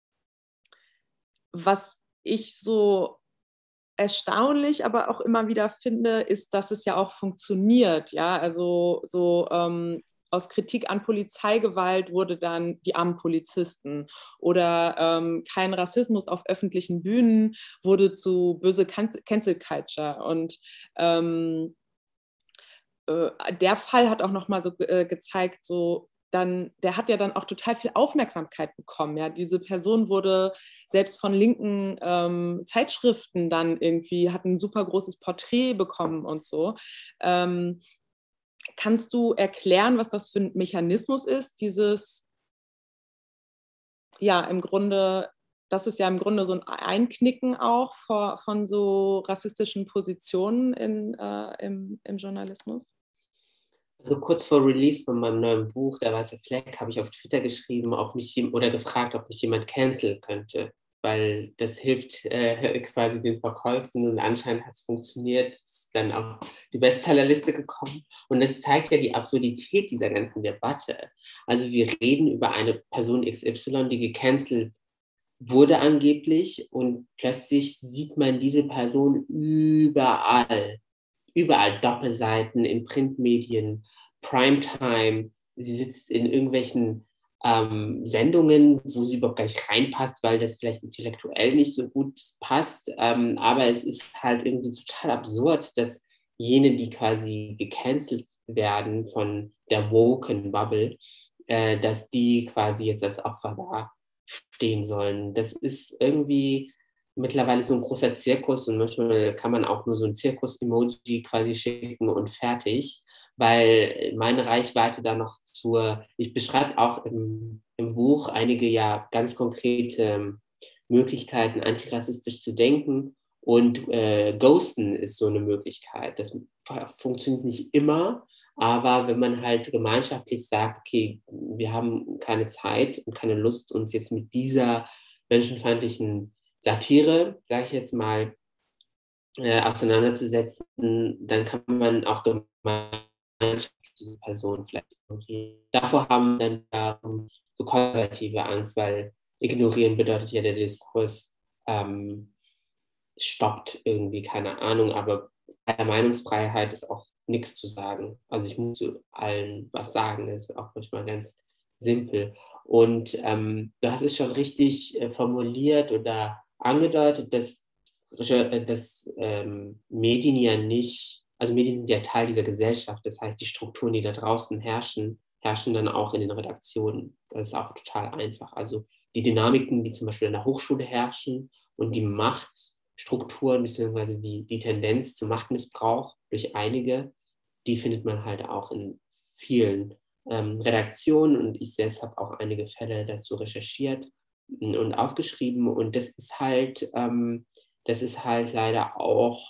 was ich so erstaunlich, aber auch immer wieder finde, ist, dass es ja auch funktioniert. Ja, also so ähm, aus Kritik an Polizeigewalt wurde dann die armen Polizisten oder ähm, kein Rassismus auf öffentlichen Bühnen wurde zu böse Cancel Culture. Und ähm, äh, der Fall hat auch nochmal so äh, gezeigt, so dann, der hat ja dann auch total viel Aufmerksamkeit bekommen. Ja? Diese Person wurde selbst von linken ähm, Zeitschriften dann irgendwie, hat ein super großes Porträt bekommen und so. Ähm, kannst du erklären, was das für ein Mechanismus ist, dieses, ja, im Grunde, das ist ja im Grunde so ein Einknicken auch vor, von so rassistischen Positionen in, äh, im, im Journalismus? Also kurz vor Release von meinem neuen Buch, Der weiße Fleck, habe ich auf Twitter geschrieben, ob mich oder gefragt, ob mich jemand canceln könnte, weil das hilft äh, quasi den Verkäufen und anscheinend hat es funktioniert, ist dann auf die Bestsellerliste gekommen und das zeigt ja die Absurdität dieser ganzen Debatte. Also wir reden über eine Person X Y, die gecancelt wurde angeblich und plötzlich sieht man diese Person überall. Überall Doppelseiten in Printmedien, Primetime. Sie sitzt in irgendwelchen ähm, Sendungen, wo sie überhaupt gar nicht reinpasst, weil das vielleicht intellektuell nicht so gut passt. Ähm, aber es ist halt irgendwie total absurd, dass jene, die quasi gecancelt werden von der woken Bubble, äh, dass die quasi jetzt als Opfer da stehen sollen. Das ist irgendwie mittlerweile so ein großer Zirkus und manchmal kann man auch nur so ein Zirkus-Emoji quasi schicken und fertig, weil meine Reichweite da noch zur, ich beschreibe auch im, im Buch einige ja ganz konkrete Möglichkeiten, antirassistisch zu denken und äh, Ghosten ist so eine Möglichkeit. Das funktioniert nicht immer, aber wenn man halt gemeinschaftlich sagt, okay, wir haben keine Zeit und keine Lust, uns jetzt mit dieser menschenfeindlichen Satire, sage ich jetzt mal, äh, auseinanderzusetzen, dann kann man auch gemeinschaftlich diese Person vielleicht ignorieren. Davor haben dann ähm, so konservative Angst, weil ignorieren bedeutet ja, der Diskurs ähm, stoppt irgendwie, keine Ahnung, aber bei der Meinungsfreiheit ist auch nichts zu sagen. Also ich muss zu allen was sagen, das ist auch manchmal ganz simpel. Und ähm, du hast es schon richtig äh, formuliert oder angedeutet, dass, äh, dass ähm, Medien ja nicht, also Medien sind ja Teil dieser Gesellschaft, das heißt, die Strukturen, die da draußen herrschen, herrschen dann auch in den Redaktionen. Das ist auch total einfach. Also die Dynamiken, die zum Beispiel an der Hochschule herrschen und die Machtstrukturen bzw. Die, die Tendenz zum Machtmissbrauch durch einige, die findet man halt auch in vielen ähm, Redaktionen und ich selbst habe auch einige Fälle dazu recherchiert und aufgeschrieben und das ist halt, ähm, das ist halt leider auch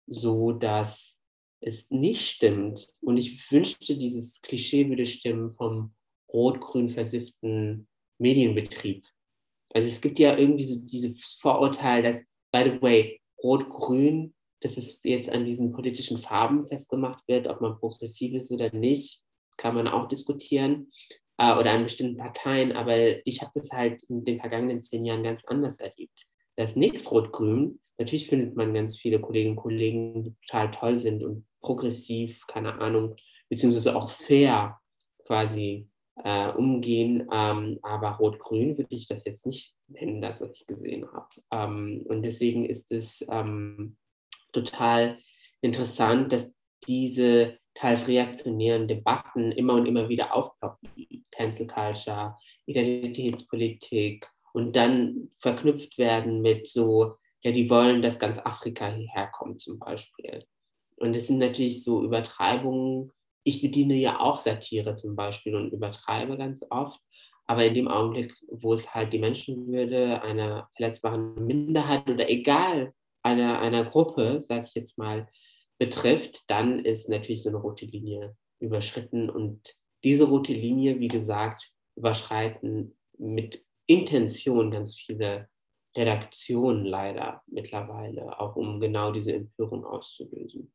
so, dass es nicht stimmt. Und ich wünschte, dieses Klischee würde stimmen vom rot-grün versifften Medienbetrieb. Also es gibt ja irgendwie so dieses Vorurteil, dass, by the way, rot-grün, dass es jetzt an diesen politischen Farben festgemacht wird, ob man progressiv ist oder nicht, kann man auch diskutieren, äh, oder an bestimmten Parteien. Aber ich habe das halt in den vergangenen zehn Jahren ganz anders erlebt. Da ist nichts rot-grün. Natürlich findet man ganz viele Kolleginnen und Kollegen, die total toll sind und progressiv, keine Ahnung, beziehungsweise auch fair quasi äh, umgehen. Ähm, aber Rot-Grün würde ich das jetzt nicht nennen, das, was ich gesehen habe. Ähm, und deswegen ist es ähm, total interessant, dass diese teils reaktionären Debatten immer und immer wieder aufploppen. Cancel Culture, Identitätspolitik und dann verknüpft werden mit so, ja, die wollen, dass ganz Afrika hierher kommt zum Beispiel. Und es sind natürlich so Übertreibungen. Ich bediene ja auch Satire zum Beispiel und übertreibe ganz oft. Aber in dem Augenblick, wo es halt die Menschenwürde einer verletzbaren Minderheit oder egal einer, einer Gruppe, sage ich jetzt mal, betrifft, dann ist natürlich so eine rote Linie überschritten. Und diese rote Linie, wie gesagt, überschreiten mit Intention ganz viele Redaktionen leider mittlerweile, auch um genau diese Empörung auszulösen.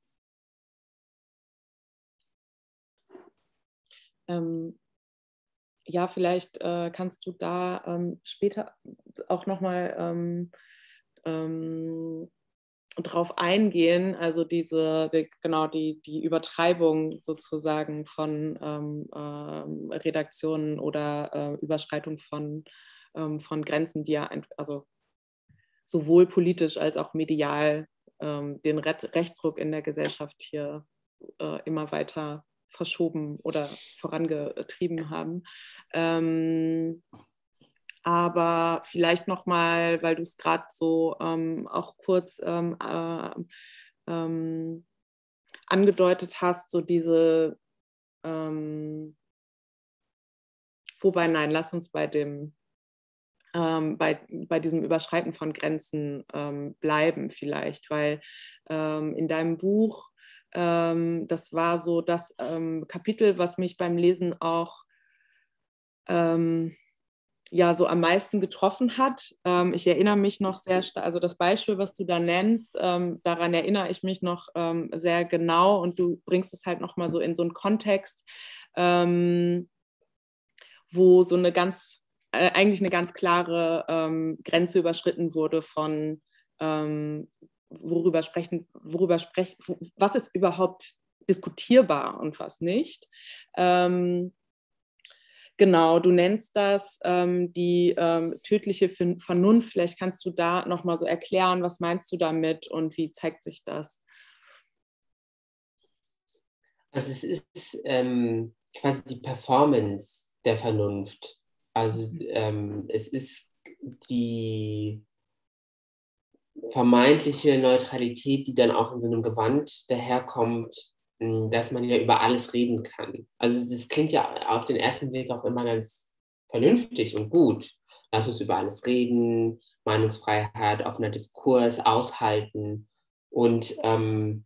Ähm, ja, vielleicht äh, kannst du da ähm, später auch nochmal ähm, ähm, drauf eingehen, also diese, die, genau, die, die Übertreibung sozusagen von ähm, ähm, Redaktionen oder äh, Überschreitung von, ähm, von Grenzen, die ja ein, also sowohl politisch als auch medial ähm, den Re Rechtsruck in der Gesellschaft hier äh, immer weiter verschoben oder vorangetrieben haben. Ähm, aber vielleicht nochmal, weil du es gerade so ähm, auch kurz ähm, äh, ähm, angedeutet hast, so diese, ähm, wobei nein, lass uns bei dem, ähm, bei, bei diesem Überschreiten von Grenzen ähm, bleiben vielleicht, weil ähm, in deinem Buch, ähm, das war so das ähm, Kapitel, was mich beim Lesen auch ähm, ja so am meisten getroffen hat. Ähm, ich erinnere mich noch sehr stark, also das Beispiel, was du da nennst, ähm, daran erinnere ich mich noch ähm, sehr genau und du bringst es halt nochmal so in so einen Kontext, ähm, wo so eine ganz, äh, eigentlich eine ganz klare ähm, Grenze überschritten wurde von ähm, worüber sprechen, worüber sprechen, was ist überhaupt diskutierbar und was nicht. Ähm, Genau, du nennst das ähm, die ähm, tödliche Vernunft. Vielleicht kannst du da nochmal so erklären, was meinst du damit und wie zeigt sich das? Also es ist ähm, quasi die Performance der Vernunft. Also ähm, es ist die vermeintliche Neutralität, die dann auch in so einem Gewand daherkommt, dass man ja über alles reden kann. Also das klingt ja auf den ersten Blick auch immer ganz vernünftig und gut. Lass uns über alles reden, Meinungsfreiheit, offener Diskurs, aushalten. Und ähm,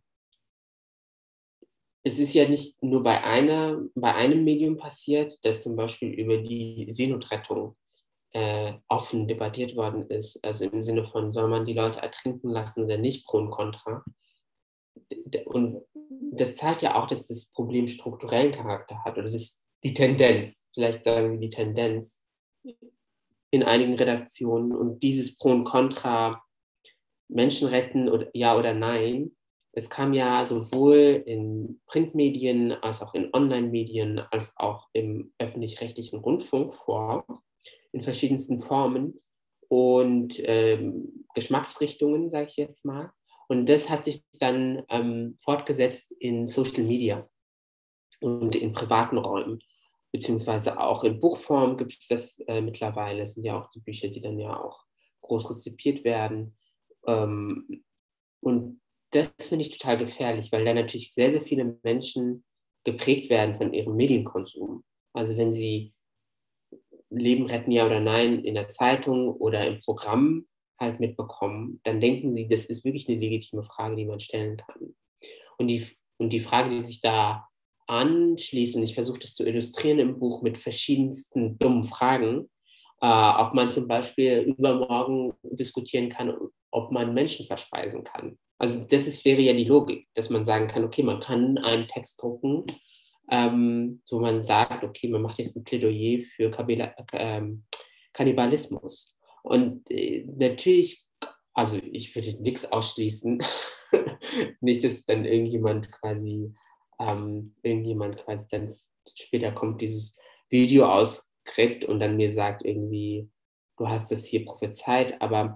es ist ja nicht nur bei, einer, bei einem Medium passiert, dass zum Beispiel über die Seenotrettung äh, offen debattiert worden ist. Also im Sinne von, soll man die Leute ertrinken lassen oder nicht, pro und contra. Und das zeigt ja auch, dass das Problem strukturellen Charakter hat oder das, die Tendenz, vielleicht sagen wir die Tendenz in einigen Redaktionen und dieses Pro und Contra, Menschen retten oder ja oder nein, es kam ja sowohl in Printmedien als auch in Online-Medien als auch im öffentlich-rechtlichen Rundfunk vor, in verschiedensten Formen und ähm, Geschmacksrichtungen, sage ich jetzt mal. Und das hat sich dann ähm, fortgesetzt in Social Media und in privaten Räumen, beziehungsweise auch in Buchform gibt es das äh, mittlerweile. Es sind ja auch die Bücher, die dann ja auch groß rezipiert werden. Ähm, und das finde ich total gefährlich, weil da natürlich sehr, sehr viele Menschen geprägt werden von ihrem Medienkonsum. Also wenn sie Leben retten, ja oder nein, in der Zeitung oder im Programm halt mitbekommen, dann denken sie, das ist wirklich eine legitime Frage, die man stellen kann. Und die, und die Frage, die sich da anschließt, und ich versuche das zu illustrieren im Buch mit verschiedensten dummen Fragen, äh, ob man zum Beispiel übermorgen diskutieren kann, ob man Menschen verspeisen kann. Also das ist, wäre ja die Logik, dass man sagen kann, okay, man kann einen Text drucken, ähm, wo man sagt, okay, man macht jetzt ein Plädoyer für Kabila, ähm, Kannibalismus. Und äh, natürlich, also ich würde nichts ausschließen, nicht, dass dann irgendjemand quasi, ähm, irgendjemand quasi dann später kommt, dieses Video auskriegt und dann mir sagt irgendwie, du hast das hier prophezeit, aber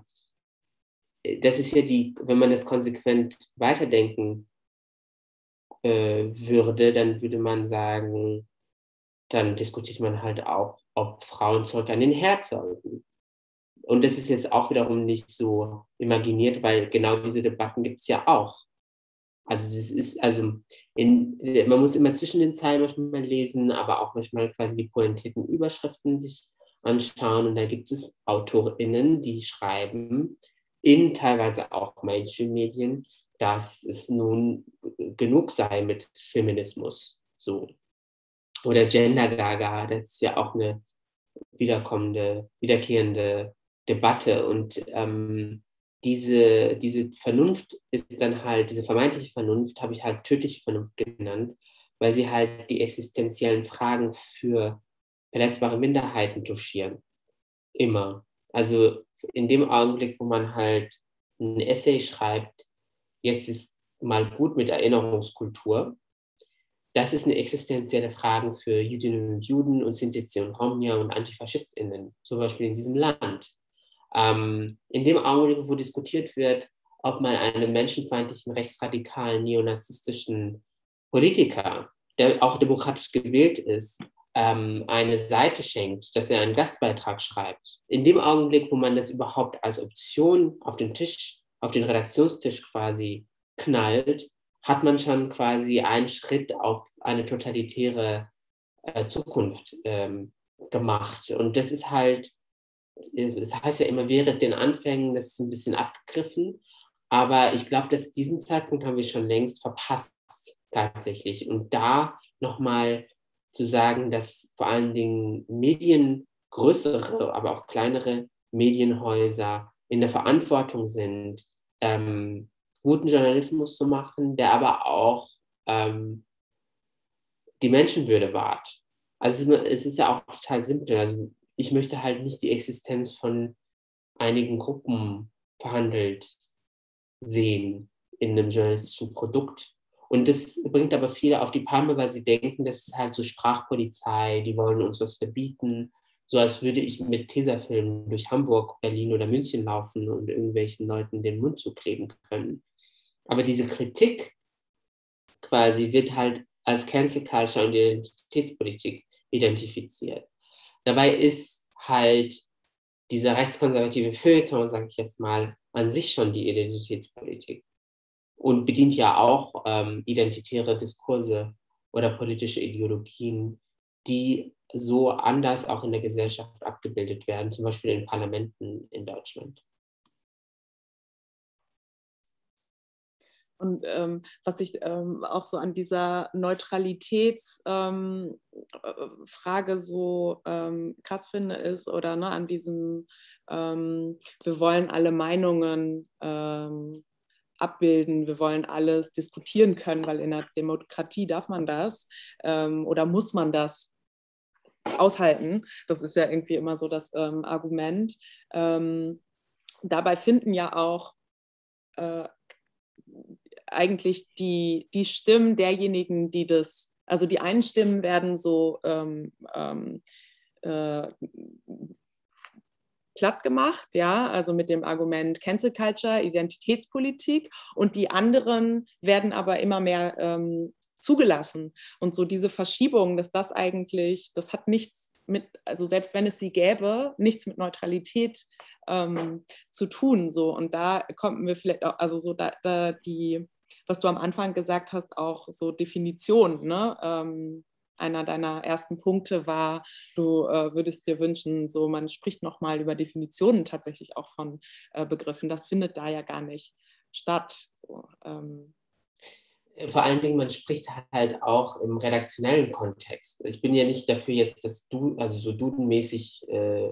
das ist ja die, wenn man das konsequent weiterdenken äh, würde, dann würde man sagen, dann diskutiert man halt auch, ob Frauen zurück an den Herd sollten. Und das ist jetzt auch wiederum nicht so imaginiert, weil genau diese Debatten gibt es ja auch. Also es ist, also in, man muss immer zwischen den Zeilen manchmal lesen, aber auch manchmal quasi die pointierten Überschriften sich anschauen. Und da gibt es AutorInnen, die schreiben, in teilweise auch Mainstream-Medien, dass es nun genug sei mit Feminismus. So. Oder Gender Gaga, das ist ja auch eine wiederkommende, wiederkehrende Debatte. Und ähm, diese, diese Vernunft ist dann halt, diese vermeintliche Vernunft habe ich halt tödliche Vernunft genannt, weil sie halt die existenziellen Fragen für verletzbare Minderheiten touchieren. Immer. Also in dem Augenblick, wo man halt ein Essay schreibt, jetzt ist mal gut mit Erinnerungskultur, das ist eine existenzielle Frage für Jüdinnen und Juden und Sinti und Romja und AntifaschistInnen, zum Beispiel in diesem Land. Ähm, in dem Augenblick, wo diskutiert wird, ob man einem menschenfeindlichen, rechtsradikalen, neonazistischen Politiker, der auch demokratisch gewählt ist, ähm, eine Seite schenkt, dass er einen Gastbeitrag schreibt. In dem Augenblick, wo man das überhaupt als Option auf den Tisch, auf den Redaktionstisch quasi knallt, hat man schon quasi einen Schritt auf eine totalitäre äh, Zukunft ähm, gemacht. Und das ist halt, das heißt ja immer während den Anfängen, das ist ein bisschen abgegriffen, aber ich glaube, dass diesen Zeitpunkt haben wir schon längst verpasst tatsächlich. Und da nochmal zu sagen, dass vor allen Dingen Medien, größere, aber auch kleinere Medienhäuser in der Verantwortung sind, ähm, guten Journalismus zu machen, der aber auch ähm, die Menschenwürde wahrt. Also es ist, es ist ja auch total simpel. Also ich möchte halt nicht die Existenz von einigen Gruppen verhandelt sehen in einem journalistischen Produkt. Und das bringt aber viele auf die Palme, weil sie denken, das ist halt so Sprachpolizei, die wollen uns was verbieten. So als würde ich mit Tesafilmen durch Hamburg, Berlin oder München laufen und irgendwelchen Leuten den Mund zukleben können. Aber diese Kritik quasi wird halt als Cancel Culture und Identitätspolitik identifiziert. Dabei ist halt dieser rechtskonservative Feuilleton, sage ich jetzt mal, an sich schon die Identitätspolitik und bedient ja auch ähm, identitäre Diskurse oder politische Ideologien, die so anders auch in der Gesellschaft abgebildet werden, zum Beispiel in Parlamenten in Deutschland. Und ähm, was ich ähm, auch so an dieser Neutralitätsfrage ähm, so ähm, krass finde, ist, oder ne, an diesem, ähm, wir wollen alle Meinungen ähm, abbilden, wir wollen alles diskutieren können, weil in der Demokratie darf man das ähm, oder muss man das aushalten. Das ist ja irgendwie immer so das ähm, Argument. Ähm, dabei finden ja auch äh, eigentlich die, die Stimmen derjenigen, die das, also die einen Stimmen werden so ähm, ähm, äh, platt gemacht, ja, also mit dem Argument Cancel Culture, Identitätspolitik, und die anderen werden aber immer mehr ähm, zugelassen. Und so diese Verschiebung, dass das eigentlich, das hat nichts mit, also selbst wenn es sie gäbe, nichts mit Neutralität ähm, zu tun. So. Und da kommen wir vielleicht auch, also so da, da die, was du am Anfang gesagt hast, auch so Definition, ne? Ähm, einer deiner ersten Punkte war, du äh, würdest dir wünschen, so man spricht nochmal über Definitionen tatsächlich auch von äh, Begriffen. Das findet da ja gar nicht statt. So, ähm. Vor allen Dingen, man spricht halt auch im redaktionellen Kontext. Ich bin ja nicht dafür jetzt, dass du, also so dudenmäßig äh,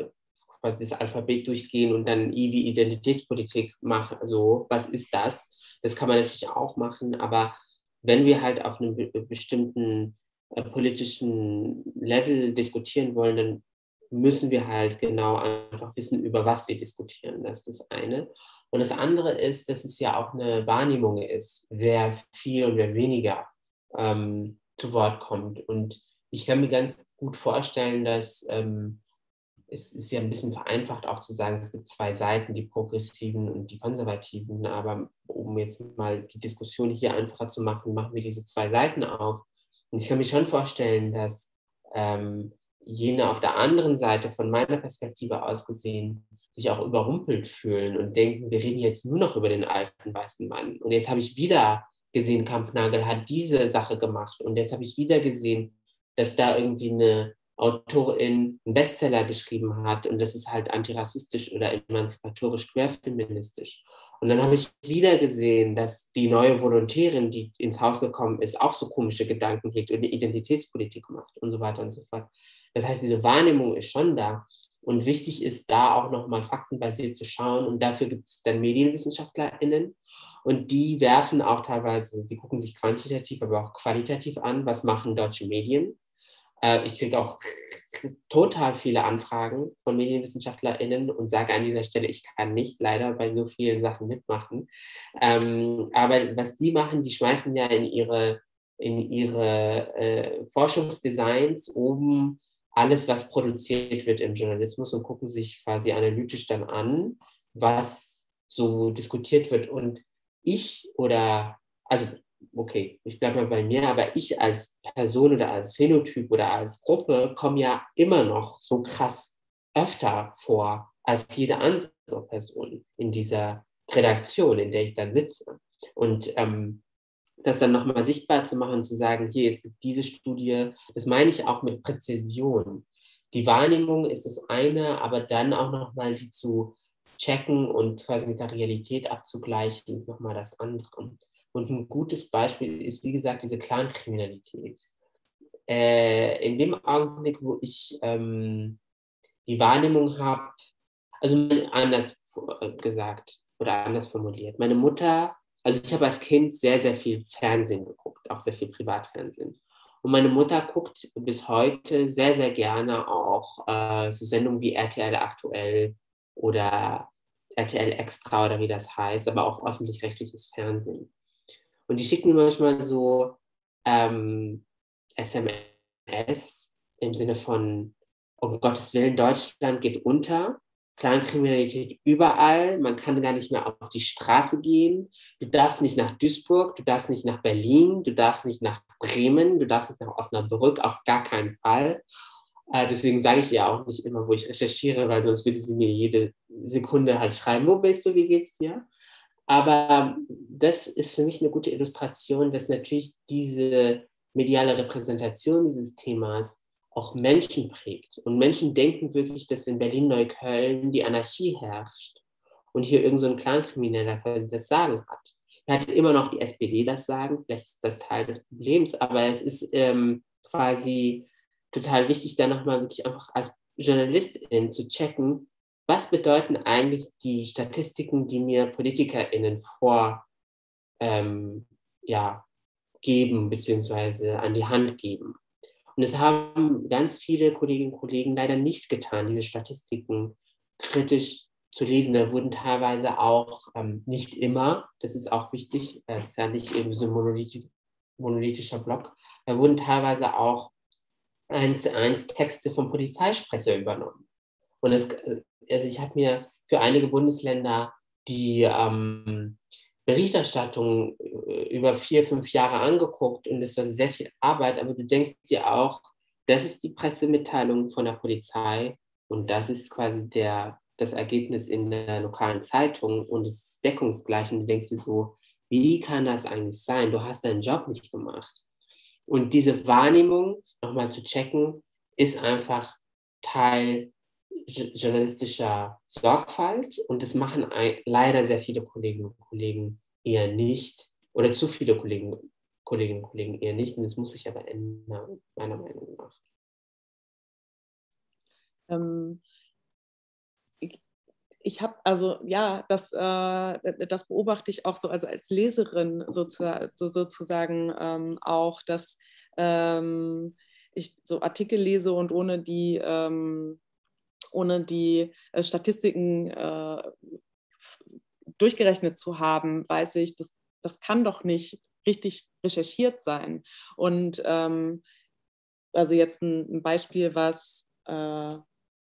quasi das Alphabet durchgehen und dann I wie Identitätspolitik machen. Also was ist das? Das kann man natürlich auch machen, aber wenn wir halt auf einem be bestimmten äh, politischen Level diskutieren wollen, dann müssen wir halt genau einfach wissen, über was wir diskutieren. Das ist das eine. Und das andere ist, dass es ja auch eine Wahrnehmung ist, wer viel und wer weniger ähm, zu Wort kommt. Und ich kann mir ganz gut vorstellen, dass ähm, es ist ja ein bisschen vereinfacht auch zu sagen, es gibt zwei Seiten, die Progressiven und die Konservativen. Aber um jetzt mal die Diskussion hier einfacher zu machen, machen wir diese zwei Seiten auf. Und ich kann mir schon vorstellen, dass ähm, jene auf der anderen Seite von meiner Perspektive aus gesehen sich auch überrumpelt fühlen und denken, wir reden jetzt nur noch über den alten weißen Mann. Und jetzt habe ich wieder gesehen, Kampnagel hat diese Sache gemacht. Und jetzt habe ich wieder gesehen, dass da irgendwie eine Autorin einen Bestseller geschrieben hat und das ist halt antirassistisch oder emanzipatorisch querfeministisch. Und dann habe ich wieder gesehen, dass die neue Volontärin, die ins Haus gekommen ist, auch so komische Gedanken hegt und eine Identitätspolitik macht und so weiter und so fort. Das heißt, diese Wahrnehmung ist schon da. Und wichtig ist, da auch nochmal faktenbasiert zu schauen. Und dafür gibt es dann MedienwissenschaftlerInnen. Und die werfen auch teilweise, die gucken sich quantitativ, aber auch qualitativ an, was machen deutsche Medien. Äh, ich kriege auch total viele Anfragen von MedienwissenschaftlerInnen und sage an dieser Stelle, ich kann nicht leider bei so vielen Sachen mitmachen. Ähm, aber was die machen, die schmeißen ja in ihre, in ihre äh, Forschungsdesigns oben alles, was produziert wird im Journalismus und gucken sich quasi analytisch dann an, was so diskutiert wird. Und ich oder, also okay, ich bleibe mal bei mir, aber ich als Person oder als Phänotyp oder als Gruppe komme ja immer noch so krass öfter vor als jede andere Person in dieser Redaktion, in der ich dann sitze. Und ähm, das dann nochmal sichtbar zu machen, zu sagen, hier, es gibt diese Studie, das meine ich auch mit Präzision. Die Wahrnehmung ist das eine, aber dann auch nochmal die zu checken und quasi mit der Realität abzugleichen, ist nochmal das andere. Und ein gutes Beispiel ist, wie gesagt, diese Clankriminalität. Äh, in dem Augenblick, wo ich ähm, die Wahrnehmung habe, also anders gesagt oder anders formuliert, meine Mutter, also ich habe als Kind sehr, sehr viel Fernsehen geguckt, auch sehr viel Privatfernsehen. Und meine Mutter guckt bis heute sehr, sehr gerne auch äh, so Sendungen wie R T L Aktuell oder R T L Extra oder wie das heißt, aber auch öffentlich-rechtliches Fernsehen. Und die schicken mir manchmal so ähm, S M S im Sinne von, um Gottes Willen, Deutschland geht unter, Clankriminalität überall, man kann gar nicht mehr auf die Straße gehen, du darfst nicht nach Duisburg, du darfst nicht nach Berlin, du darfst nicht nach Bremen, du darfst nicht nach Osnabrück, auf gar keinen Fall. Äh, deswegen sage ich ihr auch nicht immer, wo ich recherchiere, weil sonst würde sie mir jede Sekunde halt schreiben, wo bist du, wie geht's dir? Aber das ist für mich eine gute Illustration, dass natürlich diese mediale Repräsentation dieses Themas auch Menschen prägt. Und Menschen denken wirklich, dass in Berlin-Neukölln die Anarchie herrscht und hier irgend so ein Clankrimineller quasi das Sagen hat. Er hat immer noch die S P D das Sagen, vielleicht ist das Teil des Problems, aber es ist ähm, quasi total wichtig, da nochmal wirklich einfach als Journalistin zu checken, was bedeuten eigentlich die Statistiken, die mir PolitikerInnen vor ähm, ja, geben, beziehungsweise an die Hand geben. Und es haben ganz viele Kolleginnen und Kollegen leider nicht getan, diese Statistiken kritisch zu lesen. Da wurden teilweise auch, ähm, nicht immer, das ist auch wichtig, das ist ja nicht eben so ein monolithisch, monolithischer Block, da wurden teilweise auch eins zu eins Texte vom Polizeisprecher übernommen. Und es, also ich habe mir für einige Bundesländer die ähm, Berichterstattung über vier, fünf Jahre angeguckt und es war sehr viel Arbeit, aber du denkst dir auch, das ist die Pressemitteilung von der Polizei und das ist quasi der, das Ergebnis in der lokalen Zeitung und es ist deckungsgleich und du denkst dir so, wie kann das eigentlich sein? Du hast deinen Job nicht gemacht. Und diese Wahrnehmung nochmal zu checken, ist einfach Teil journalistischer Sorgfalt, und das machen leider sehr viele Kolleginnen und Kollegen eher nicht, oder zu viele Kollegen, Kolleginnen und Kollegen eher nicht, und das muss sich aber ändern, meiner Meinung nach. Ähm, ich ich habe, also ja, das, äh, das beobachte ich auch so, also als Leserin sozusagen, so, sozusagen ähm, auch, dass ähm, ich so Artikel lese und ohne die, ähm, ohne die äh, Statistiken äh, durchgerechnet zu haben, weiß ich, das, das kann doch nicht richtig recherchiert sein. Und ähm, also jetzt ein, ein Beispiel, was äh,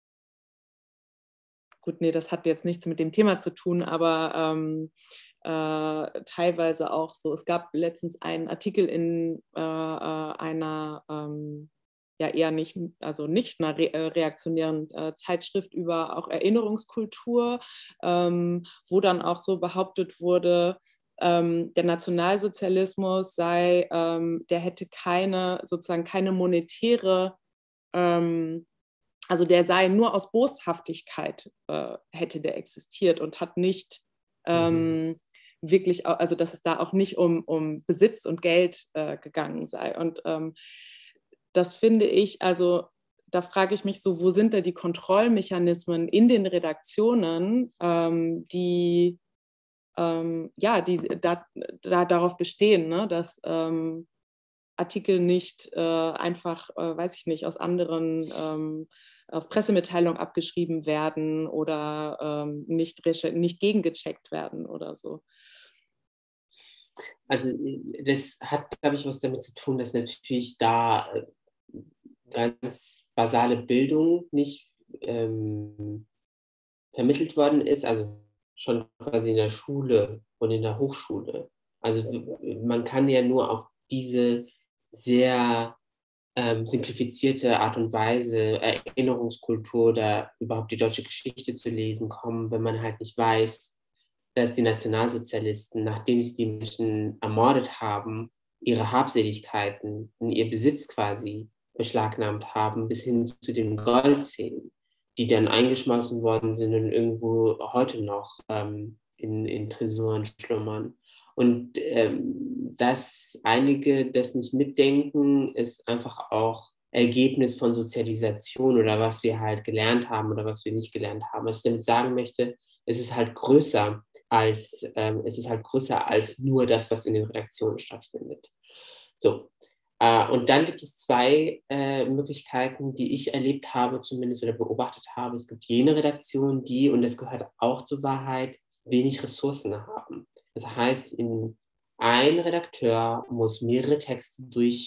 gut, nee, das hat jetzt nichts mit dem Thema zu tun, aber ähm, äh, teilweise auch so. Es gab letztens einen Artikel in äh, einer ähm, ja eher nicht, also nicht einer re reaktionären äh, Zeitschrift über auch Erinnerungskultur, ähm, wo dann auch so behauptet wurde, ähm, der Nationalsozialismus sei, ähm, der hätte keine, sozusagen keine monetäre ähm, also der sei nur aus Boshaftigkeit äh, hätte der existiert und hat nicht ähm, mhm. wirklich, also dass es da auch nicht um, um Besitz und Geld äh, gegangen sei. Und ähm, das finde ich, also da frage ich mich so, wo sind da die Kontrollmechanismen in den Redaktionen, ähm, die ähm, ja, die da, da darauf bestehen, ne, dass ähm, Artikel nicht äh, einfach, äh, weiß ich nicht, aus anderen, ähm, aus Pressemitteilungen abgeschrieben werden oder ähm, nicht, nicht gegengecheckt werden oder so. Also das hat, glaube ich, was damit zu tun, dass natürlich da ganz basale Bildung nicht ähm, vermittelt worden ist, also schon quasi in der Schule und in der Hochschule. Also man kann ja nur auf diese sehr ähm, simplifizierte Art und Weise, Erinnerungskultur oder überhaupt die deutsche Geschichte zu lesen kommen, wenn man halt nicht weiß, dass die Nationalsozialisten, nachdem sie die Menschen ermordet haben, ihre Habseligkeiten und ihr Besitz quasi beschlagnahmt haben, bis hin zu den Goldzähnen, die dann eingeschlossen worden sind und irgendwo heute noch ähm, in, in Tresoren schlummern. Und ähm, dass einige das nicht mitdenken, ist einfach auch Ergebnis von Sozialisation oder was wir halt gelernt haben oder was wir nicht gelernt haben. Was ich damit sagen möchte, es ist halt größer als, ähm, es ist halt größer als nur das, was in den Redaktionen stattfindet. So. Äh, und dann gibt es zwei äh, Möglichkeiten, die ich erlebt habe, zumindest oder beobachtet habe. Es gibt jene Redaktionen, die, und das gehört auch zur Wahrheit, wenig Ressourcen haben. Das heißt, in, ein Redakteur muss mehrere Texte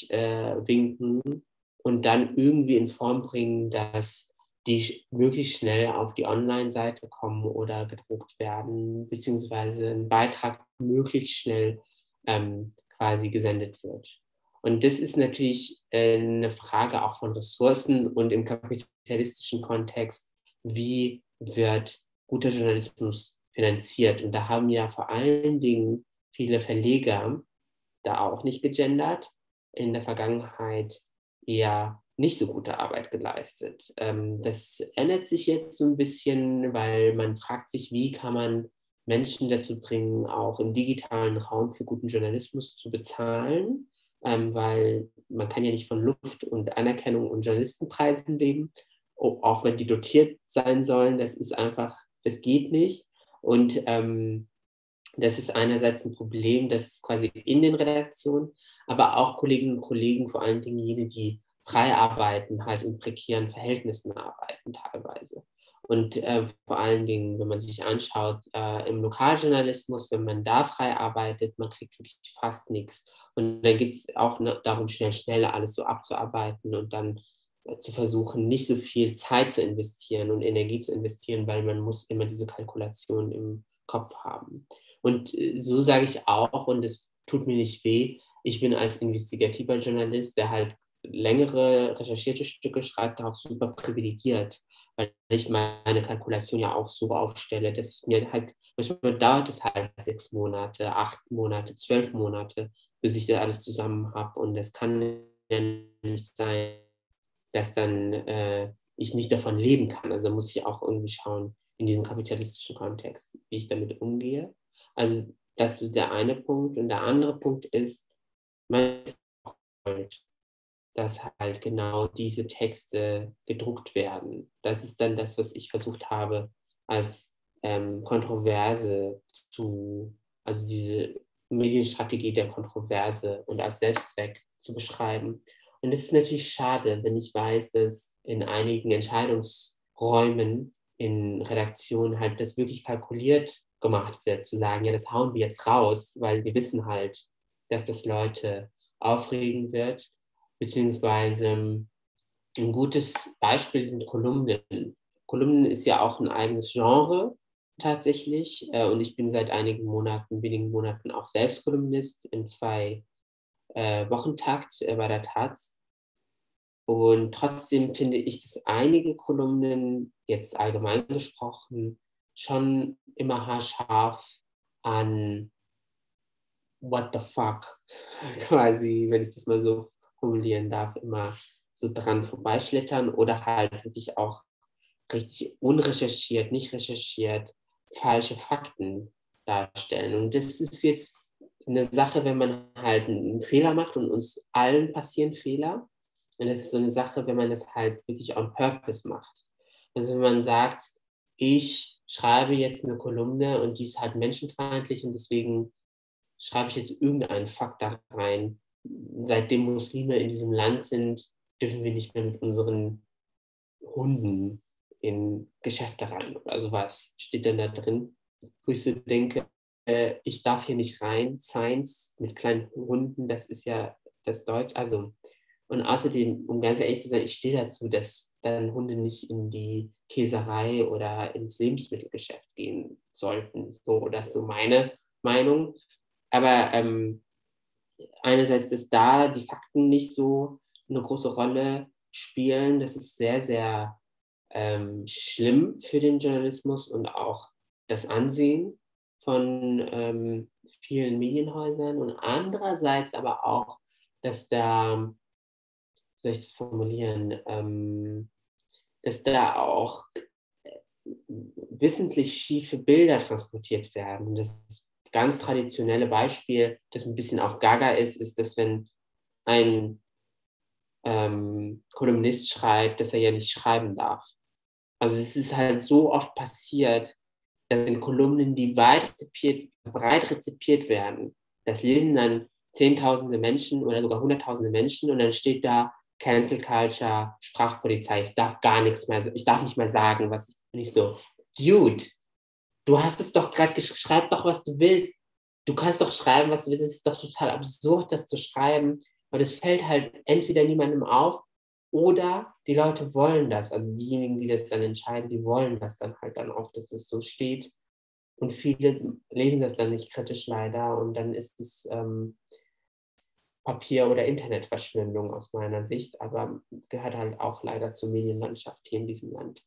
durchwinken äh, und dann irgendwie in Form bringen, dass die möglichst schnell auf die Online-Seite kommen oder gedruckt werden, beziehungsweise ein Beitrag möglichst schnell ähm, quasi gesendet wird. Und das ist natürlich äh, eine Frage auch von Ressourcen und im kapitalistischen Kontext, wie wird guter Journalismus finanziert? Und da haben ja vor allen Dingen viele Verleger, da auch nicht gegendert, in der Vergangenheit eher nicht so gute Arbeit geleistet. Ähm, das ändert sich jetzt so ein bisschen, weil man fragt sich, wie kann man Menschen dazu bringen, auch im digitalen Raum für guten Journalismus zu bezahlen, ähm, weil man kann ja nicht von Luft und Anerkennung und Journalistenpreisen leben, auch wenn die dotiert sein sollen. Das ist einfach, das geht nicht. Und ähm, das ist einerseits ein Problem, das quasi in den Redaktionen, aber auch Kolleginnen und Kollegen, vor allen Dingen jene, die frei arbeiten, halt in prekären Verhältnissen arbeiten teilweise. Und äh, vor allen Dingen, wenn man sich anschaut, äh, im Lokaljournalismus, wenn man da frei arbeitet, man kriegt wirklich fast nichts. Und dann geht es auch darum, schnell, schnell alles so abzuarbeiten und dann äh, zu versuchen, nicht so viel Zeit zu investieren und Energie zu investieren, weil man muss immer diese Kalkulation im Kopf haben. Und so sage ich auch, und es tut mir nicht weh, ich bin als investigativer Journalist, der halt längere recherchierte Stücke schreibt, auch super privilegiert, weil ich meine Kalkulation ja auch so aufstelle, dass ich mir halt, manchmal dauert es halt sechs Monate, acht Monate, zwölf Monate, bis ich das alles zusammen habe. Und es kann ja nicht sein, dass dann äh, ich nicht davon leben kann. Also muss ich auch irgendwie schauen, in diesem kapitalistischen Kontext, wie ich damit umgehe. Also das ist der eine Punkt. Und der andere Punkt ist, man ist auch gewollt, dass halt genau diese Texte gedruckt werden. Das ist dann das, was ich versucht habe, als ähm, Kontroverse zu, also diese Medienstrategie der Kontroverse und als Selbstzweck zu beschreiben. Und es ist natürlich schade, wenn ich weiß, dass in einigen Entscheidungsräumen in Redaktionen halt das wirklich kalkuliert gemacht wird, zu sagen, ja, das hauen wir jetzt raus, weil wir wissen halt, dass das Leute aufregen wird, beziehungsweise ein gutes Beispiel sind Kolumnen. Kolumnen ist ja auch ein eigenes Genre tatsächlich, äh, und ich bin seit einigen Monaten, wenigen Monaten auch selbst Kolumnist im Zwei-Wochentakt äh, bei der Taz. Und trotzdem finde ich, dass einige Kolumnen, jetzt allgemein gesprochen, schon immer haarscharf an what the fuck quasi, wenn ich das mal so formulieren darf, immer so dran vorbeischlittern oder halt wirklich auch richtig unrecherchiert, nicht recherchiert, falsche Fakten darstellen. Und das ist jetzt eine Sache, wenn man halt einen Fehler macht, und uns allen passieren Fehler. Und das ist so eine Sache, wenn man das halt wirklich on purpose macht. Also wenn man sagt, ich schreibe jetzt eine Kolumne und die ist halt menschenfeindlich und deswegen schreibe ich jetzt irgendeinen Fakt da rein. Seitdem Muslime in diesem Land sind, dürfen wir nicht mehr mit unseren Hunden in Geschäfte rein oder sowas. Steht dann da drin, wo ich so denke, äh, ich darf hier nicht rein. Science mit kleinen Hunden, das ist ja das Deutsch. Also, und außerdem, um ganz ehrlich zu sein, ich stehe dazu, dass dann Hunde nicht in die Käserei oder ins Lebensmittelgeschäft gehen sollten. So, das ist so meine Meinung. Aber ähm, einerseits, dass da die Fakten nicht so eine große Rolle spielen, das ist sehr, sehr ähm, schlimm für den Journalismus und auch das Ansehen von ähm, vielen Medienhäusern. Und andererseits aber auch, dass da, wie soll ich das formulieren, ähm, dass da auch wissentlich schiefe Bilder transportiert werden. Das ganz traditionelle Beispiel, das ein bisschen auch gaga ist, ist, dass wenn ein ähm, Kolumnist schreibt, dass er ja nicht schreiben darf. Also es ist halt so oft passiert, dass in Kolumnen, die weit rezipiert, breit rezipiert werden, das lesen dann Zehntausende Menschen oder sogar Hunderttausende Menschen und dann steht da Cancel Culture, Sprachpolizei, ich darf gar nichts mehr, ich darf nicht mehr sagen, was ich bin. Ich so, Dude, du hast es doch gerade geschrieben, schreib doch, was du willst. Du kannst doch schreiben, was du willst. Es ist doch total absurd, das zu schreiben. Aber das fällt halt entweder niemandem auf oder die Leute wollen das. Also diejenigen, die das dann entscheiden, die wollen das dann halt dann auch, dass das so steht. Und viele lesen das dann nicht kritisch leider. Und dann ist es ähm, Papier- oder Internetverschwendung aus meiner Sicht. Aber gehört halt auch leider zur Medienlandschaft hier in diesem Land.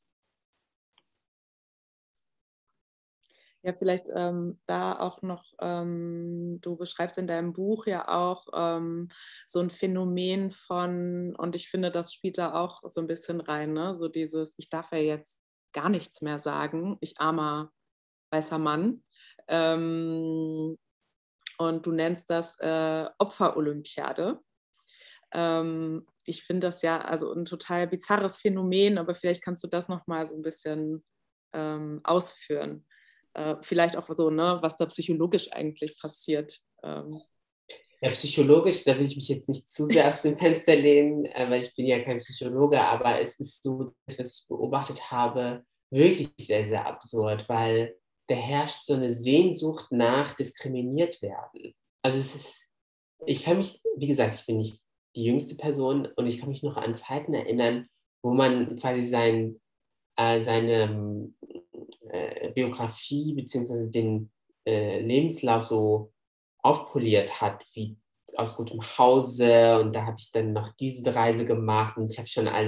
Ja, vielleicht ähm, da auch noch, ähm, du beschreibst in deinem Buch ja auch ähm, so ein Phänomen von, und ich finde, das spielt da auch so ein bisschen rein, ne? So dieses, ich darf ja jetzt gar nichts mehr sagen, ich armer weißer Mann. Ähm, und du nennst das äh, Opferolympiade. Ähm, ich finde das ja also ein total bizarres Phänomen, aber vielleicht kannst du das nochmal so ein bisschen ähm, ausführen. Äh, vielleicht auch so, ne, was da psychologisch eigentlich passiert. Ähm. Ja, psychologisch, da will ich mich jetzt nicht zu sehr aus dem Fenster lehnen, weil ich bin ja kein Psychologe, aber es ist so, das, was ich beobachtet habe, wirklich sehr, sehr absurd, weil da herrscht so eine Sehnsucht nach diskriminiert werden. Also es ist, ich kann mich, wie gesagt, ich bin nicht die jüngste Person und ich kann mich noch an Zeiten erinnern, wo man quasi sein, äh, seine äh, Biografie bzw. den äh, Lebenslauf so aufpoliert hat, wie aus gutem Hause, und da habe ich dann noch diese Reise gemacht und ich habe schon als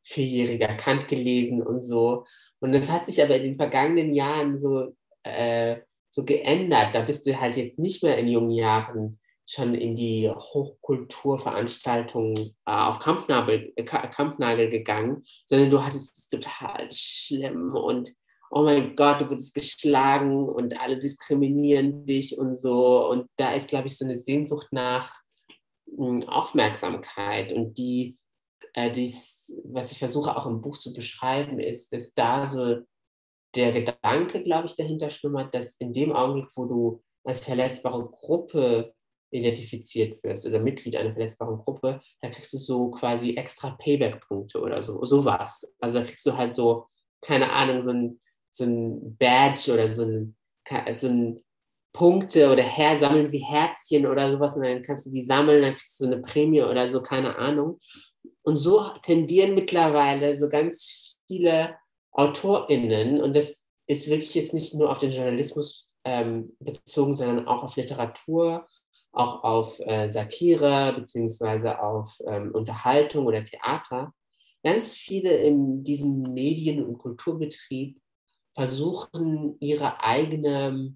Vierjähriger Kant gelesen und so. Und das hat sich aber in den vergangenen Jahren so, äh, so geändert. Da bist du halt jetzt nicht mehr in jungen Jahren schon in die Hochkulturveranstaltungen äh, auf Kampnagel, äh, Kampnagel gegangen, sondern du hattest es total schlimm und oh mein Gott, du wurdest geschlagen und alle diskriminieren dich und so. Und da ist, glaube ich, so eine Sehnsucht nach mh, Aufmerksamkeit. Und die, äh, dies, was ich versuche auch im Buch zu beschreiben, ist, dass da so der Gedanke, glaube ich, dahinter schlummert, dass in dem Augenblick, wo du als verletzbare Gruppe identifiziert wirst oder Mitglied einer verletzbaren Gruppe, da kriegst du so quasi extra Payback-Punkte oder so, sowas. Also da kriegst du halt so, keine Ahnung, so ein, so ein Badge oder so ein, so ein Punkte oder her, sammeln sie Herzchen oder sowas und dann kannst du die sammeln, dann kriegst du so eine Prämie oder so, keine Ahnung. Und so tendieren mittlerweile so ganz viele AutorInnen, und das ist wirklich jetzt nicht nur auf den Journalismus ähm, bezogen, sondern auch auf Literatur, auch auf äh, Satire beziehungsweise auf ähm, Unterhaltung oder Theater. Ganz viele in diesem Medien- und Kulturbetrieb versuchen, ihre eigene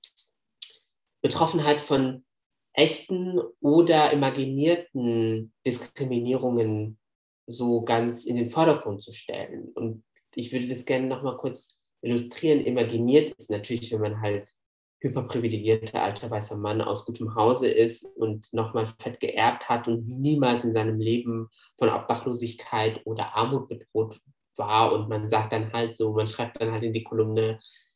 Betroffenheit von echten oder imaginierten Diskriminierungen so ganz in den Vordergrund zu stellen. Und ich würde das gerne nochmal kurz illustrieren. Imaginiert ist natürlich, wenn man halt hyperprivilegierter alter weißer Mann aus gutem Hause ist und nochmal fett geerbt hat und niemals in seinem Leben von Obdachlosigkeit oder Armut bedroht war. Und man sagt dann halt so, man schreibt dann halt in die Kolumne,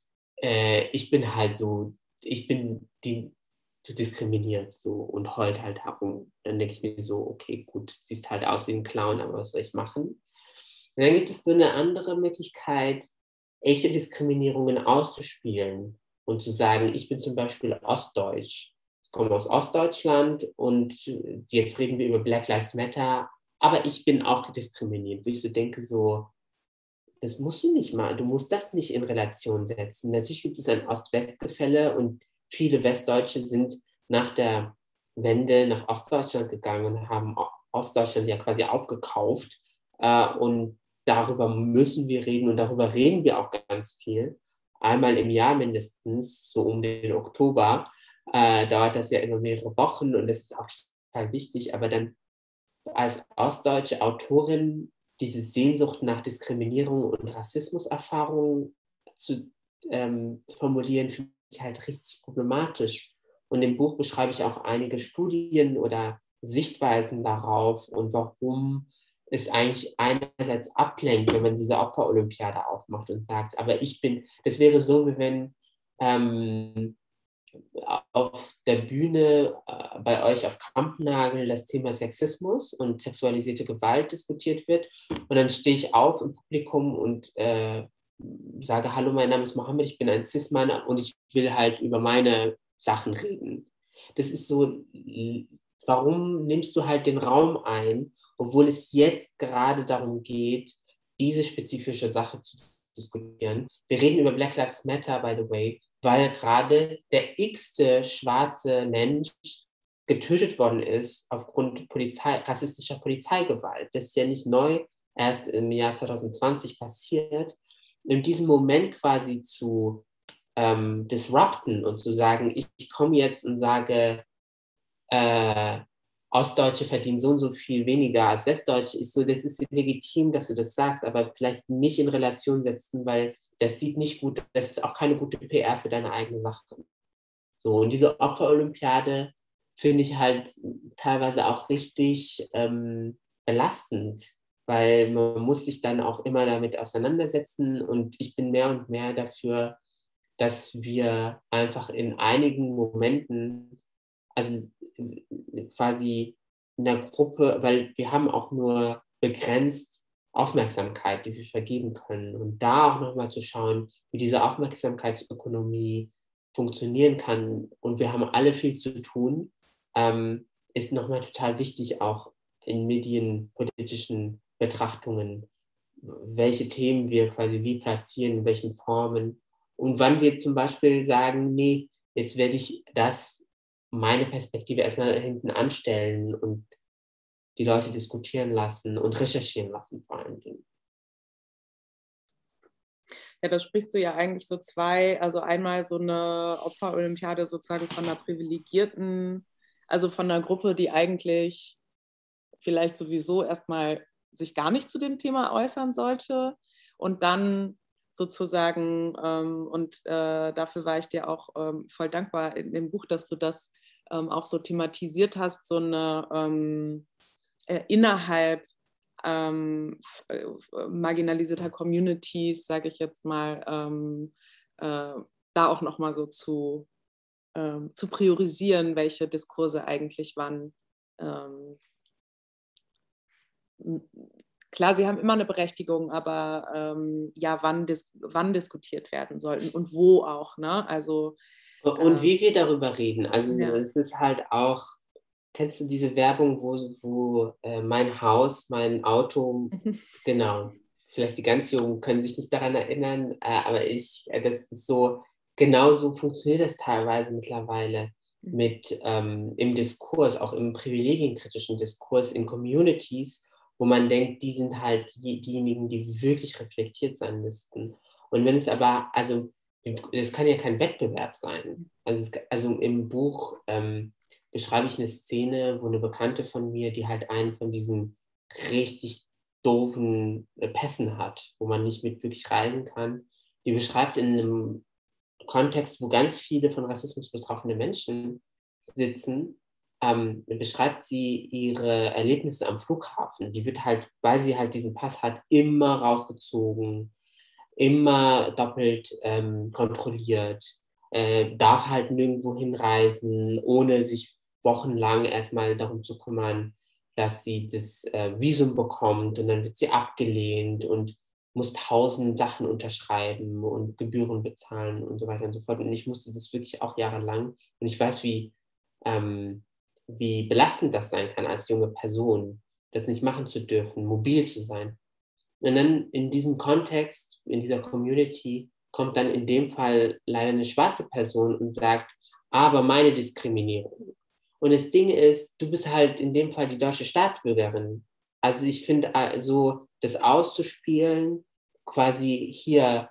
äh, ich bin halt so, ich bin die diskriminiert so und heult halt herum. Dann denke ich mir so, okay, gut, siehst halt aus wie ein Clown, aber was soll ich machen? Und dann gibt es so eine andere Möglichkeit, echte Diskriminierungen auszuspielen und zu sagen, ich bin zum Beispiel ostdeutsch, ich komme aus Ostdeutschland und jetzt reden wir über Black Lives Matter, aber ich bin auch diskriminiert, wo ich so denke, so, das musst du nicht mal, du musst das nicht in Relation setzen. Natürlich gibt es ein Ost-West-Gefälle und viele Westdeutsche sind nach der Wende nach Ostdeutschland gegangen und haben Ostdeutschland ja quasi aufgekauft. Äh, und darüber müssen wir reden und darüber reden wir auch ganz viel. Einmal im Jahr mindestens, so um den Oktober, äh, dauert das ja immer mehrere Wochen und das ist auch total wichtig. Aber dann als ostdeutsche Autorin diese Sehnsucht nach Diskriminierung und Rassismuserfahrungen zu, ähm, zu formulieren, finde ich halt richtig problematisch. Und im Buch beschreibe ich auch einige Studien oder Sichtweisen darauf und warum es eigentlich einerseits ablenkt, wenn man diese Opferolympiade aufmacht und sagt, aber ich bin, das wäre so, wie wenn ähm, auf der Bühne äh, bei euch auf Kampnagel das Thema Sexismus und sexualisierte Gewalt diskutiert wird. Und dann stehe ich auf im Publikum und äh, sage, hallo, mein Name ist Mohammed, ich bin ein Cis-Mann und ich will halt über meine Sachen reden. Das ist so, warum nimmst du halt den Raum ein, obwohl es jetzt gerade darum geht, diese spezifische Sache zu diskutieren. Wir reden über Black Lives Matter, by the way, weil gerade der x-te schwarze Mensch getötet worden ist aufgrund Polizei, rassistischer Polizeigewalt. Das ist ja nicht neu, erst im Jahr zwanzig zwanzig passiert. In diesem Moment quasi zu ähm, disrupten und zu sagen, ich, ich komme jetzt und sage, äh, Ostdeutsche verdienen so und so viel weniger als Westdeutsche, ist so, das ist legitim, dass du das sagst, aber vielleicht nicht in Relation setzen, weil das sieht nicht gut, das ist auch keine gute P R für deine eigene Sache. So, und diese Opferolympiade finde ich halt teilweise auch richtig ähm, belastend, weil man muss sich dann auch immer damit auseinandersetzen und ich bin mehr und mehr dafür, dass wir einfach in einigen Momenten, also quasi in der Gruppe, weil wir haben auch nur begrenzt Aufmerksamkeit, die wir vergeben können. Und da auch nochmal zu schauen, wie diese Aufmerksamkeitsökonomie funktionieren kann. Und wir haben alle viel zu tun, ähm, ist nochmal total wichtig, auch in medienpolitischen Betrachtungen, welche Themen wir quasi wie platzieren, in welchen Formen. Und wann wir zum Beispiel sagen, nee, jetzt werde ich das, meine Perspektive erstmal hinten anstellen und die Leute diskutieren lassen und recherchieren lassen vor allen Dingen. Ja, da sprichst du ja eigentlich so zwei, also einmal so eine Opferolympiade sozusagen von einer privilegierten, also von einer Gruppe, die eigentlich vielleicht sowieso erstmal sich gar nicht zu dem Thema äußern sollte und dann sozusagen, ähm, und äh, dafür war ich dir auch ähm, voll dankbar in dem Buch, dass du das ähm, auch so thematisiert hast, so eine ähm, äh, innerhalb ähm, äh, marginalisierter Communities, sage ich jetzt mal, ähm, äh, da auch nochmal so zu, ähm, zu priorisieren, welche Diskurse eigentlich wann ähm, klar, sie haben immer eine Berechtigung, aber ähm, ja, wann, dis wann diskutiert werden sollten und wo auch, ne? Also Und ähm, wie wir darüber reden, also ja. es ist halt auch, kennst du diese Werbung, wo, wo äh, mein Haus, mein Auto, genau, vielleicht die ganz Jungen können sich nicht daran erinnern, äh, aber ich, äh, das ist so, genauso funktioniert das teilweise mittlerweile mit ähm, im Diskurs, auch im privilegienkritischen Diskurs in Communities, wo man denkt, die sind halt die, diejenigen, die wirklich reflektiert sein müssten. Und wenn es aber, also es kann ja kein Wettbewerb sein. Also, es, also im Buch ähm, beschreibe ich eine Szene, wo eine Bekannte von mir, die halt einen von diesen richtig doofen äh, Pässen hat, wo man nicht mit wirklich reisen kann, die beschreibt in einem Kontext, wo ganz viele von Rassismus betroffene Menschen sitzen, ähm, beschreibt sie ihre Erlebnisse am Flughafen. Die wird halt, weil sie halt diesen Pass hat, immer rausgezogen, immer doppelt ähm, kontrolliert, äh, darf halt nirgendwo hinreisen, ohne sich wochenlang erstmal darum zu kümmern, dass sie das äh, Visum bekommt, und dann wird sie abgelehnt und muss tausend Sachen unterschreiben und Gebühren bezahlen und so weiter und so fort. Und ich musste das wirklich auch jahrelang. Und ich weiß, wie, ähm, wie belastend das sein kann als junge Person, das nicht machen zu dürfen, mobil zu sein. Und dann in diesem Kontext, in dieser Community, kommt dann in dem Fall leider eine schwarze Person und sagt, aber meine Diskriminierung. Und das Ding ist, du bist halt in dem Fall die deutsche Staatsbürgerin. Also ich finde, also das auszuspielen, quasi hier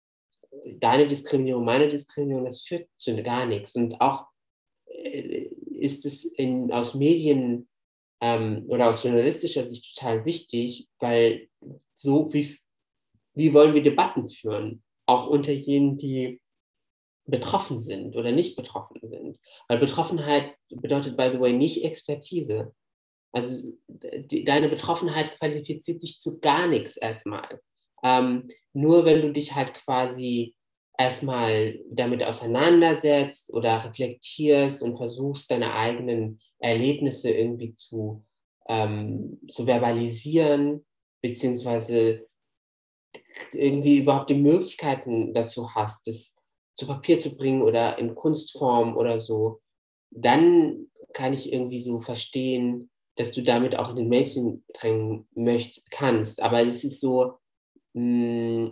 deine Diskriminierung, meine Diskriminierung, das führt zu gar nichts. Und auch äh, ist es in, aus Medien ähm, oder aus journalistischer Sicht total wichtig, weil so wie, wie wollen wir Debatten führen, auch unter jenen, die betroffen sind oder nicht betroffen sind. Weil Betroffenheit bedeutet, by the way, nicht Expertise. Also die, deine Betroffenheit qualifiziert dich zu gar nichts erstmal. Ähm, nur wenn du dich halt quasi erstmal damit auseinandersetzt oder reflektierst und versuchst, deine eigenen Erlebnisse irgendwie zu, ähm, zu verbalisieren, beziehungsweise irgendwie überhaupt die Möglichkeiten dazu hast, das zu Papier zu bringen oder in Kunstform oder so, dann kann ich irgendwie so verstehen, dass du damit auch in den Mainstream drängen möchtest, kannst. Aber es ist so, mh,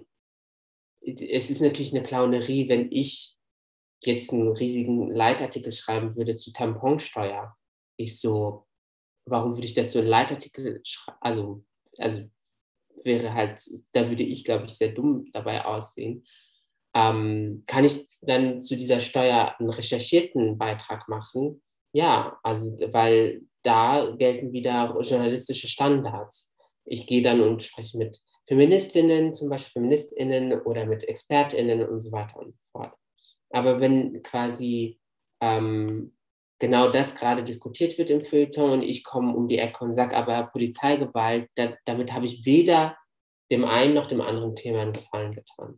es ist natürlich eine Clownerie, wenn ich jetzt einen riesigen Leitartikel schreiben würde zu Tamponsteuer. Ich so, warum würde ich dazu einen Leitartikel schreiben? Also, also wäre halt, da würde ich, glaube ich, sehr dumm dabei aussehen. Ähm, kann ich dann zu dieser Steuer einen recherchierten Beitrag machen? Ja, also weil da gelten wieder journalistische Standards. Ich gehe dann und spreche mit Feministinnen, zum Beispiel Feministinnen oder mit ExpertInnen und so weiter und so fort. Aber wenn quasi ähm, genau das gerade diskutiert wird im Feuilleton und ich komme um die Ecke und sage, aber Polizeigewalt, da, damit habe ich weder dem einen noch dem anderen Thema einen Gefallen getan.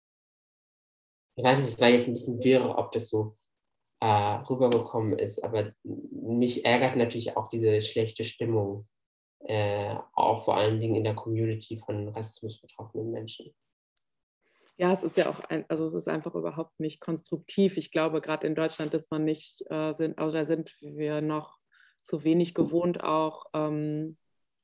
Ich weiß nicht, es war jetzt ein bisschen wirr, ob das so äh, rübergekommen ist, aber mich ärgert natürlich auch diese schlechte Stimmung, äh, auch vor allen Dingen in der Community von Rassismus betroffenen Menschen. Ja, es ist ja auch, ein, also es ist einfach überhaupt nicht konstruktiv. Ich glaube, gerade in Deutschland ist man nicht, äh, sind, oder sind wir noch zu wenig gewohnt, auch ähm,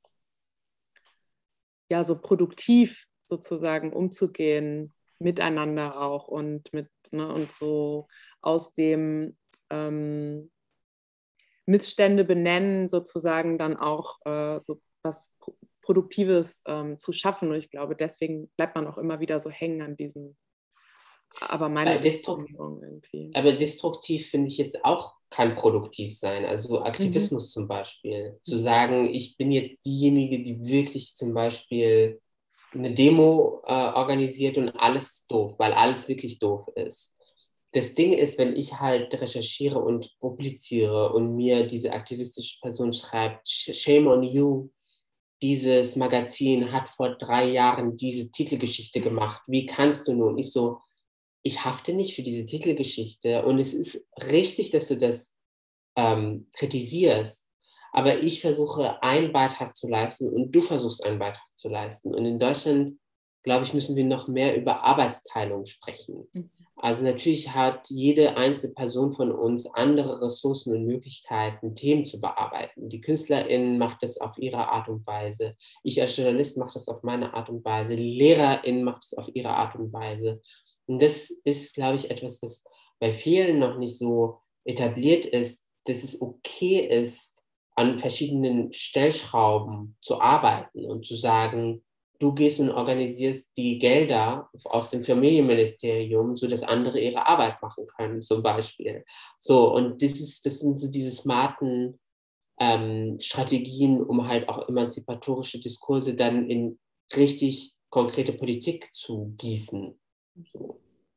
ja, so produktiv sozusagen umzugehen, miteinander auch und mit, ne, und so aus dem, ähm, Missstände benennen, sozusagen dann auch äh, so was Produktives ähm, zu schaffen. Und ich glaube, deswegen bleibt man auch immer wieder so hängen an diesen, aber meine Äh, destrukt irgendwie. aber destruktiv finde ich jetzt auch, kann produktiv sein. Also Aktivismus Mhm. zum Beispiel. Zu sagen, ich bin jetzt diejenige, die wirklich zum Beispiel eine Demo äh, organisiert und alles ist doof, weil alles wirklich doof ist. Das Ding ist, wenn ich halt recherchiere und publiziere und mir diese aktivistische Person schreibt, shame on you, dieses Magazin hat vor drei Jahren diese Titelgeschichte gemacht, wie kannst du nun? Ich so, ich hafte nicht für diese Titelgeschichte und es ist richtig, dass du das ähm, kritisierst, aber ich versuche einen Beitrag zu leisten und du versuchst einen Beitrag zu leisten. Und in Deutschland, glaube ich, müssen wir noch mehr über Arbeitsteilung sprechen. Mhm. Also natürlich hat jede einzelne Person von uns andere Ressourcen und Möglichkeiten, Themen zu bearbeiten. Die Künstlerin macht das auf ihre Art und Weise. Ich als Journalist mache das auf meine Art und Weise. Die Lehrerin macht das auf ihre Art und Weise. Und das ist, glaube ich, etwas, was bei vielen noch nicht so etabliert ist, dass es okay ist, an verschiedenen Stellschrauben zu arbeiten und zu sagen, du gehst und organisierst die Gelder aus dem Familienministerium, sodass andere ihre Arbeit machen können, zum Beispiel. So, und das, ist, das sind so diese smarten ähm, Strategien, um halt auch emanzipatorische Diskurse dann in richtig konkrete Politik zu gießen. So.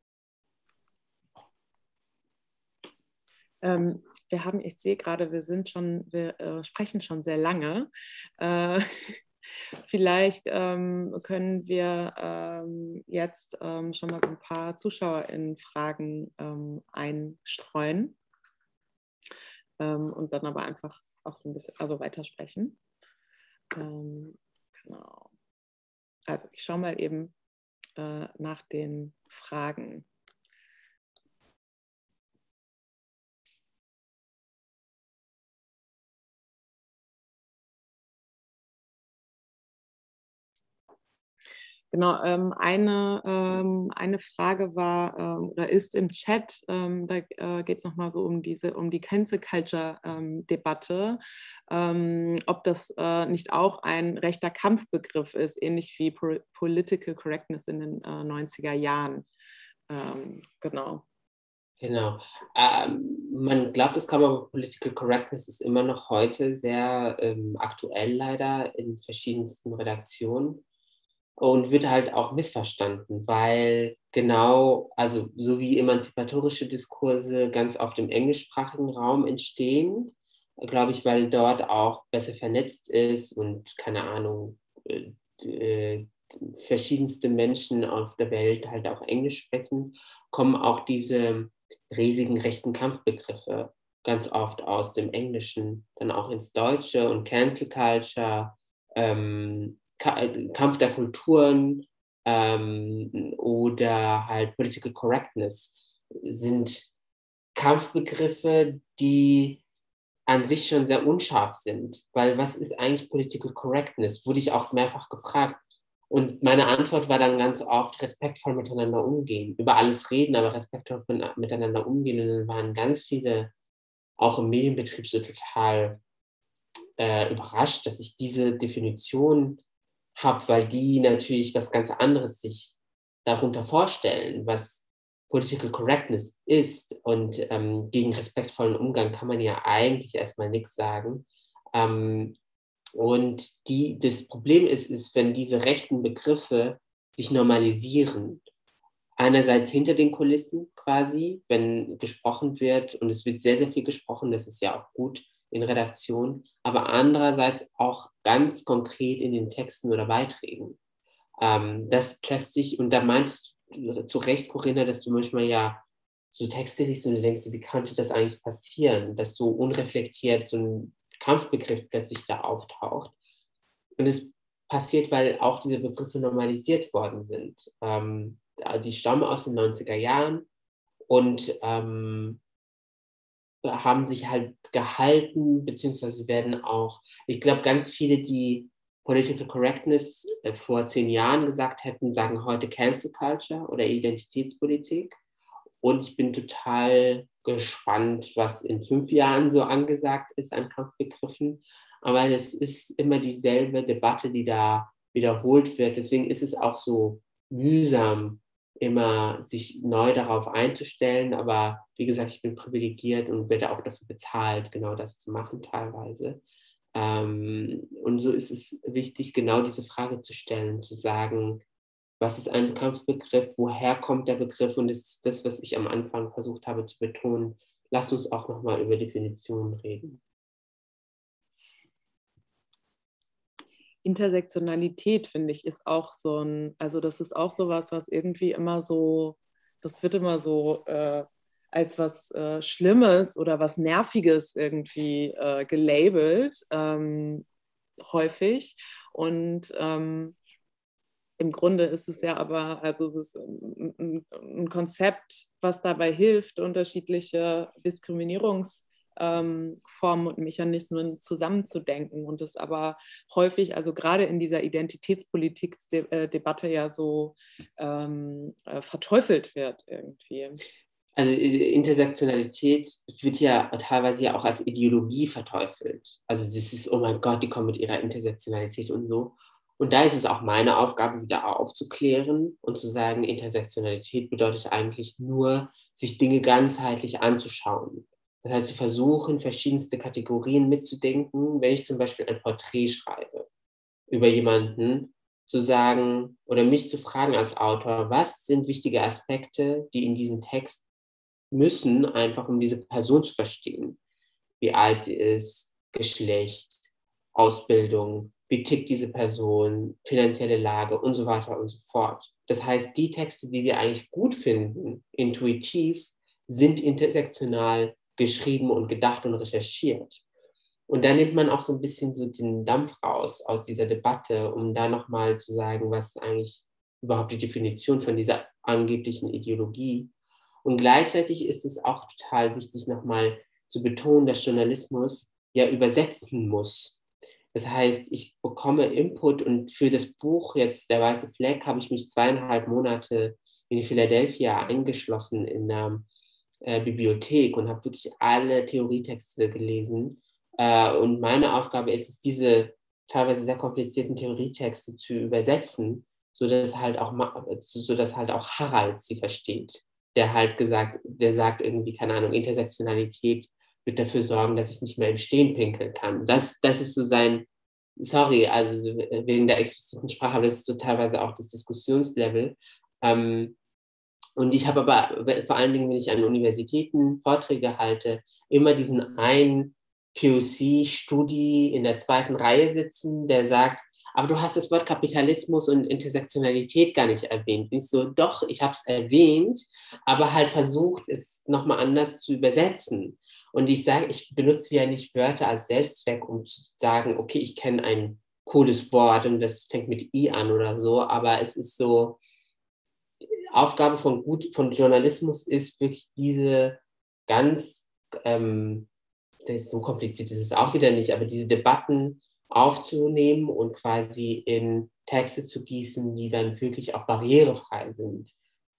Ähm, wir haben, ich sehe gerade, wir sind schon, wir äh, sprechen schon sehr lange. Äh, vielleicht ähm, können wir ähm, jetzt ähm, schon mal so ein paar ZuschauerInnen-Fragen ähm, einstreuen ähm, und dann aber einfach auch so ein bisschen, also weitersprechen. Ähm, genau. Also ich schaue mal eben äh, nach den Fragen. Genau, ähm, eine, ähm, eine Frage war ähm, oder ist im Chat, ähm, da äh, geht es nochmal so um diese, um die Cancel Culture ähm, Debatte, ähm, ob das äh, nicht auch ein rechter Kampfbegriff ist, ähnlich wie po Political Correctness in den äh, neunziger Jahren. Ähm, genau. Genau. Ähm, man glaubt es kaum, aber Political Correctness ist immer noch heute sehr ähm, aktuell leider in verschiedensten Redaktionen und wird halt auch missverstanden, weil genau, also so wie emanzipatorische Diskurse ganz oft im englischsprachigen Raum entstehen, glaube ich, weil dort auch besser vernetzt ist und keine Ahnung, äh, äh, verschiedenste Menschen auf der Welt halt auch Englisch sprechen, kommen auch diese riesigen rechten Kampfbegriffe ganz oft aus dem Englischen dann auch ins Deutsche und Cancel Culture, ähm, Kampf der Kulturen ähm, oder halt Political Correctness sind Kampfbegriffe, die an sich schon sehr unscharf sind, weil was ist eigentlich Political Correctness? Wurde ich auch mehrfach gefragt. Und meine Antwort war dann ganz oft respektvoll miteinander umgehen. Über alles reden, aber respektvoll miteinander umgehen. Und dann waren ganz viele, auch im Medienbetrieb, so total äh, überrascht, dass ich diese Definition habe, weil die natürlich was ganz anderes sich darunter vorstellen, was Political Correctness ist. Und ähm, gegen respektvollen Umgang kann man ja eigentlich erstmal nichts sagen. Ähm, und die, das Problem ist, ist, wenn diese rechten Begriffe sich normalisieren, einerseits hinter den Kulissen quasi, wenn gesprochen wird, und es wird sehr, sehr viel gesprochen, das ist ja auch gut in Redaktion, aber andererseits auch ganz konkret in den Texten oder Beiträgen. Ähm, das plötzlich, und da meinst du zu Recht, Corinna, dass du manchmal ja so Texte liest und du denkst, wie konnte das eigentlich passieren, dass so unreflektiert so ein Kampfbegriff plötzlich da auftaucht. Und es passiert, weil auch diese Begriffe normalisiert worden sind. Ähm, die stammen aus den neunziger Jahren und ähm, haben sich halt gehalten, beziehungsweise werden auch, ich glaube, ganz viele, die Political Correctness äh, vor zehn Jahren gesagt hätten, sagen heute Cancel Culture oder Identitätspolitik. und ich bin total gespannt, was in fünf Jahren so angesagt ist an Kampfbegriffen. Aber es ist immer dieselbe Debatte, die da wiederholt wird. Deswegen ist es auch so mühsam, immer sich neu darauf einzustellen. Aber wie gesagt, ich bin privilegiert und werde auch dafür bezahlt, genau das zu machen teilweise. Ähm, und so ist es wichtig, genau diese Frage zu stellen, zu sagen, was ist ein Kampfbegriff, woher kommt der Begriff? Und das ist das, was ich am Anfang versucht habe zu betonen. Lasst uns auch nochmal über Definitionen reden. Intersektionalität, finde ich, ist auch so ein, also das ist auch sowas, was irgendwie immer so, das wird immer so äh, als was äh, Schlimmes oder was Nerviges irgendwie äh, gelabelt, ähm, häufig. Und ähm, im Grunde ist es ja aber, also es ist ein, ein Konzept, was dabei hilft, unterschiedliche Diskriminierungs- Ähm, Formen und Mechanismen zusammenzudenken und es aber häufig, also gerade in dieser Identitätspolitik-Debatte ja so ähm, äh, verteufelt wird irgendwie. Also Intersektionalität wird ja teilweise ja auch als Ideologie verteufelt. Also das ist, oh mein Gott, die kommen mit ihrer Intersektionalität und so. Und da ist es auch meine Aufgabe, wieder aufzuklären und zu sagen, Intersektionalität bedeutet eigentlich nur, sich Dinge ganzheitlich anzuschauen. Das heißt, zu versuchen, verschiedenste Kategorien mitzudenken. Wenn ich zum Beispiel ein Porträt schreibe über jemanden, zu sagen oder mich zu fragen als Autor, was sind wichtige Aspekte, die in diesem Text müssen, einfach um diese Person zu verstehen. Wie alt sie ist, Geschlecht, Ausbildung, wie tickt diese Person, finanzielle Lage und so weiter und so fort. Das heißt, die Texte, die wir eigentlich gut finden, intuitiv, sind intersektional geschrieben und gedacht und recherchiert. Und da nimmt man auch so ein bisschen so den Dampf raus aus dieser Debatte, um da nochmal zu sagen, was ist eigentlich überhaupt die Definition von dieser angeblichen Ideologie. Und gleichzeitig ist es auch total wichtig, nochmal zu betonen, dass Journalismus ja übersetzen muss. Das heißt, ich bekomme Input und für das Buch jetzt Der weiße Fleck habe ich mich zweieinhalb Monate in Philadelphia eingeschlossen in der äh, Bibliothek und habe wirklich alle Theorietexte gelesen. Äh, und meine Aufgabe ist es, diese teilweise sehr komplizierten Theorietexte zu übersetzen, sodass halt auch, sodass halt auch Harald sie versteht. Der halt gesagt, der sagt irgendwie, keine Ahnung, Intersektionalität wird dafür sorgen, dass ich nicht mehr im Stehen pinkeln kann. Das, das ist so sein, sorry, also wegen der expliziten Sprache, aber das ist so teilweise auch das Diskussionslevel. Ähm, und ich habe aber vor allen Dingen, wenn ich an Universitäten Vorträge halte, immer diesen einen P O C-Studi in der zweiten Reihe sitzen, der sagt, aber du hast das Wort Kapitalismus und Intersektionalität gar nicht erwähnt. Ich so, doch, ich habe es erwähnt, aber halt versucht, es nochmal anders zu übersetzen. Und ich sage, ich benutze ja nicht Wörter als Selbstzweck, um zu sagen, okay, ich kenne ein cooles Wort und das fängt mit I an oder so, aber es ist so, Aufgabe von, gut, von Journalismus ist wirklich diese ganz, ähm, das ist so kompliziert ist es auch wieder nicht, aber diese Debatten aufzunehmen und quasi in Texte zu gießen, die dann wirklich auch barrierefrei sind.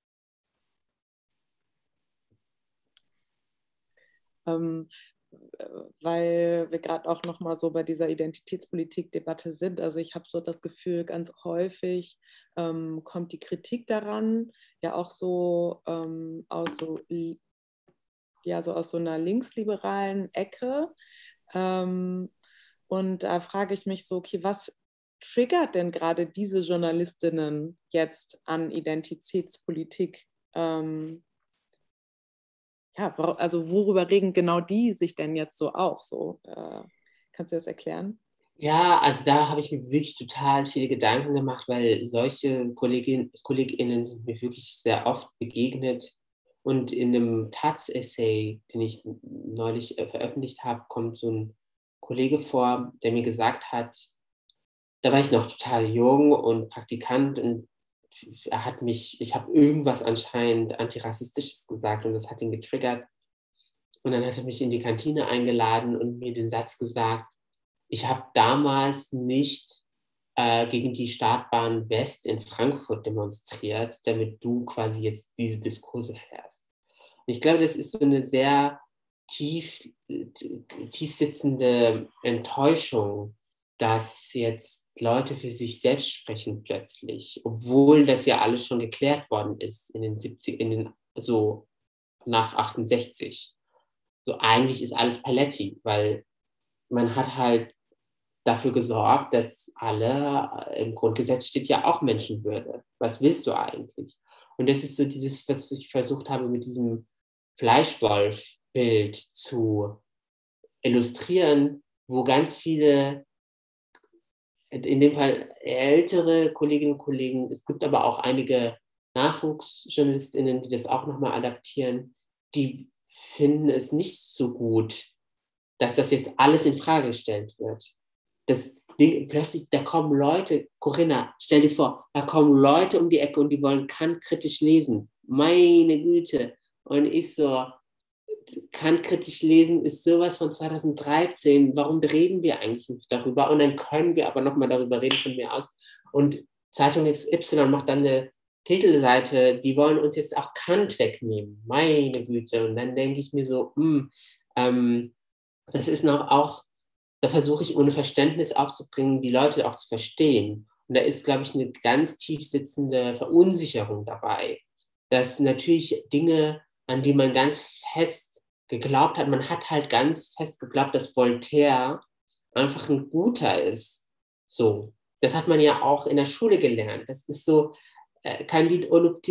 Ähm, weil wir gerade auch noch mal so bei dieser Identitätspolitik-Debatte sind. Also ich habe so das Gefühl, ganz häufig ähm, kommt die Kritik daran ja auch so ähm, aus so ja so aus so einer linksliberalen Ecke. Ähm, und da frage ich mich so, okay, was triggert denn gerade diese Journalistinnen jetzt an Identitätspolitik? Ähm, ja, also worüber regen genau die sich denn jetzt so auf? So, äh, kannst du das erklären? Ja, also da habe ich mir wirklich total viele Gedanken gemacht, weil solche Kollegin, KollegInnen sind mir wirklich sehr oft begegnet. Und in einem Taz-Essay, den ich neulich äh, veröffentlicht habe, kommt so ein Kollege vor, der mir gesagt hat, da war ich noch total jung und Praktikant und er hat mich, ich habe irgendwas anscheinend Antirassistisches gesagt und das hat ihn getriggert. Und dann hat er mich in die Kantine eingeladen und mir den Satz gesagt, ich habe damals nicht äh, gegen die Startbahn West in Frankfurt demonstriert, damit du quasi jetzt diese Diskurse fährst. Ich glaube, das ist so eine sehr tief, tief sitzende Enttäuschung, dass jetzt Leute für sich selbst sprechen plötzlich, obwohl das ja alles schon geklärt worden ist in den siebzig, in den, so nach achtundsechzig. So eigentlich ist alles Paletti, weil man hat halt dafür gesorgt, dass alle, im Grundgesetz steht ja auch Menschenwürde. Was willst du eigentlich? Und das ist so dieses, was ich versucht habe mit diesem Fleischwolf-Bild zu illustrieren, wo ganz viele, in dem Fall ältere Kolleginnen und Kollegen, es gibt aber auch einige NachwuchsjournalistInnen, die das auch nochmal adaptieren, die finden es nicht so gut, dass das jetzt alles in Frage gestellt wird. Das Ding, plötzlich, da kommen Leute, Corinna, stell dir vor, da kommen Leute um die Ecke und die wollen Kant kritisch lesen. Meine Güte. Und ich so, Kant kritisch lesen ist sowas von zweitausenddreizehn. Warum reden wir eigentlich nicht darüber? Und dann können wir aber nochmal darüber reden von mir aus. Und Zeitung X Y macht dann eine Titelseite, die wollen uns jetzt auch Kant wegnehmen. Meine Güte. Und dann denke ich mir so, mh, ähm, das ist noch auch, da versuche ich ohne Verständnis aufzubringen, die Leute auch zu verstehen. Und da ist, glaube ich, eine ganz tief sitzende Verunsicherung dabei, dass natürlich Dinge, an die man ganz fest geglaubt hat, man hat halt ganz fest geglaubt, dass Voltaire einfach ein Guter ist. So, das hat man ja auch in der Schule gelernt. Das ist so, Candide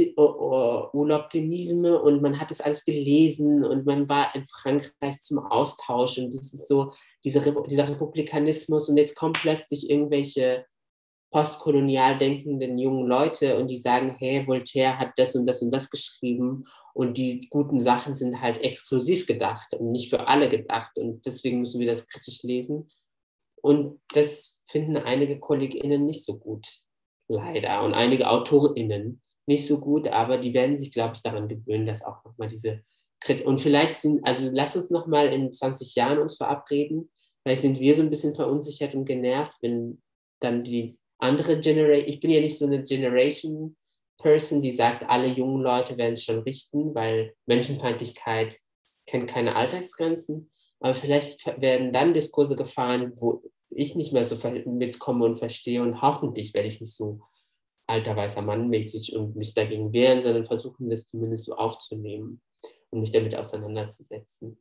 Oloptimisme und man hat das alles gelesen und man war in Frankreich zum Austausch und das ist so diese, dieser Republikanismus und jetzt kommen plötzlich irgendwelche postkolonial denkenden jungen Leute und die sagen, hey, Voltaire hat das und das und das geschrieben und die guten Sachen sind halt exklusiv gedacht und nicht für alle gedacht und deswegen müssen wir das kritisch lesen und das finden einige KollegInnen nicht so gut. Leider. Und einige AutorInnen nicht so gut, aber die werden sich, glaube ich, daran gewöhnen, dass auch nochmal diese Kritik. Und vielleicht sind, also lass uns nochmal in zwanzig Jahren uns verabreden. Vielleicht sind wir so ein bisschen verunsichert und genervt, wenn dann die andere Generation, ich bin ja nicht so eine Generation-Person, die sagt, alle jungen Leute werden es schon richten, weil Menschenfeindlichkeit kennt keine Altersgrenzen. Aber vielleicht werden dann Diskurse gefahren, wo ich nicht mehr so mitkomme und verstehe und hoffentlich werde ich nicht so alter weißer Mann mäßig und mich dagegen wehren, sondern versuchen, das zumindest so aufzunehmen und mich damit auseinanderzusetzen.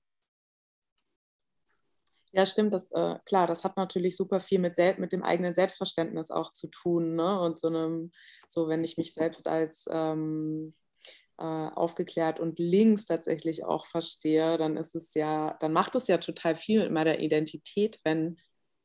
Ja, stimmt, das, äh, klar, das hat natürlich super viel mit, sel- mit dem eigenen Selbstverständnis auch zu tun, ne? Und so einem, so wenn ich mich selbst als ähm, äh, aufgeklärt und links tatsächlich auch verstehe, dann ist es ja, dann macht es ja total viel mit meiner Identität, wenn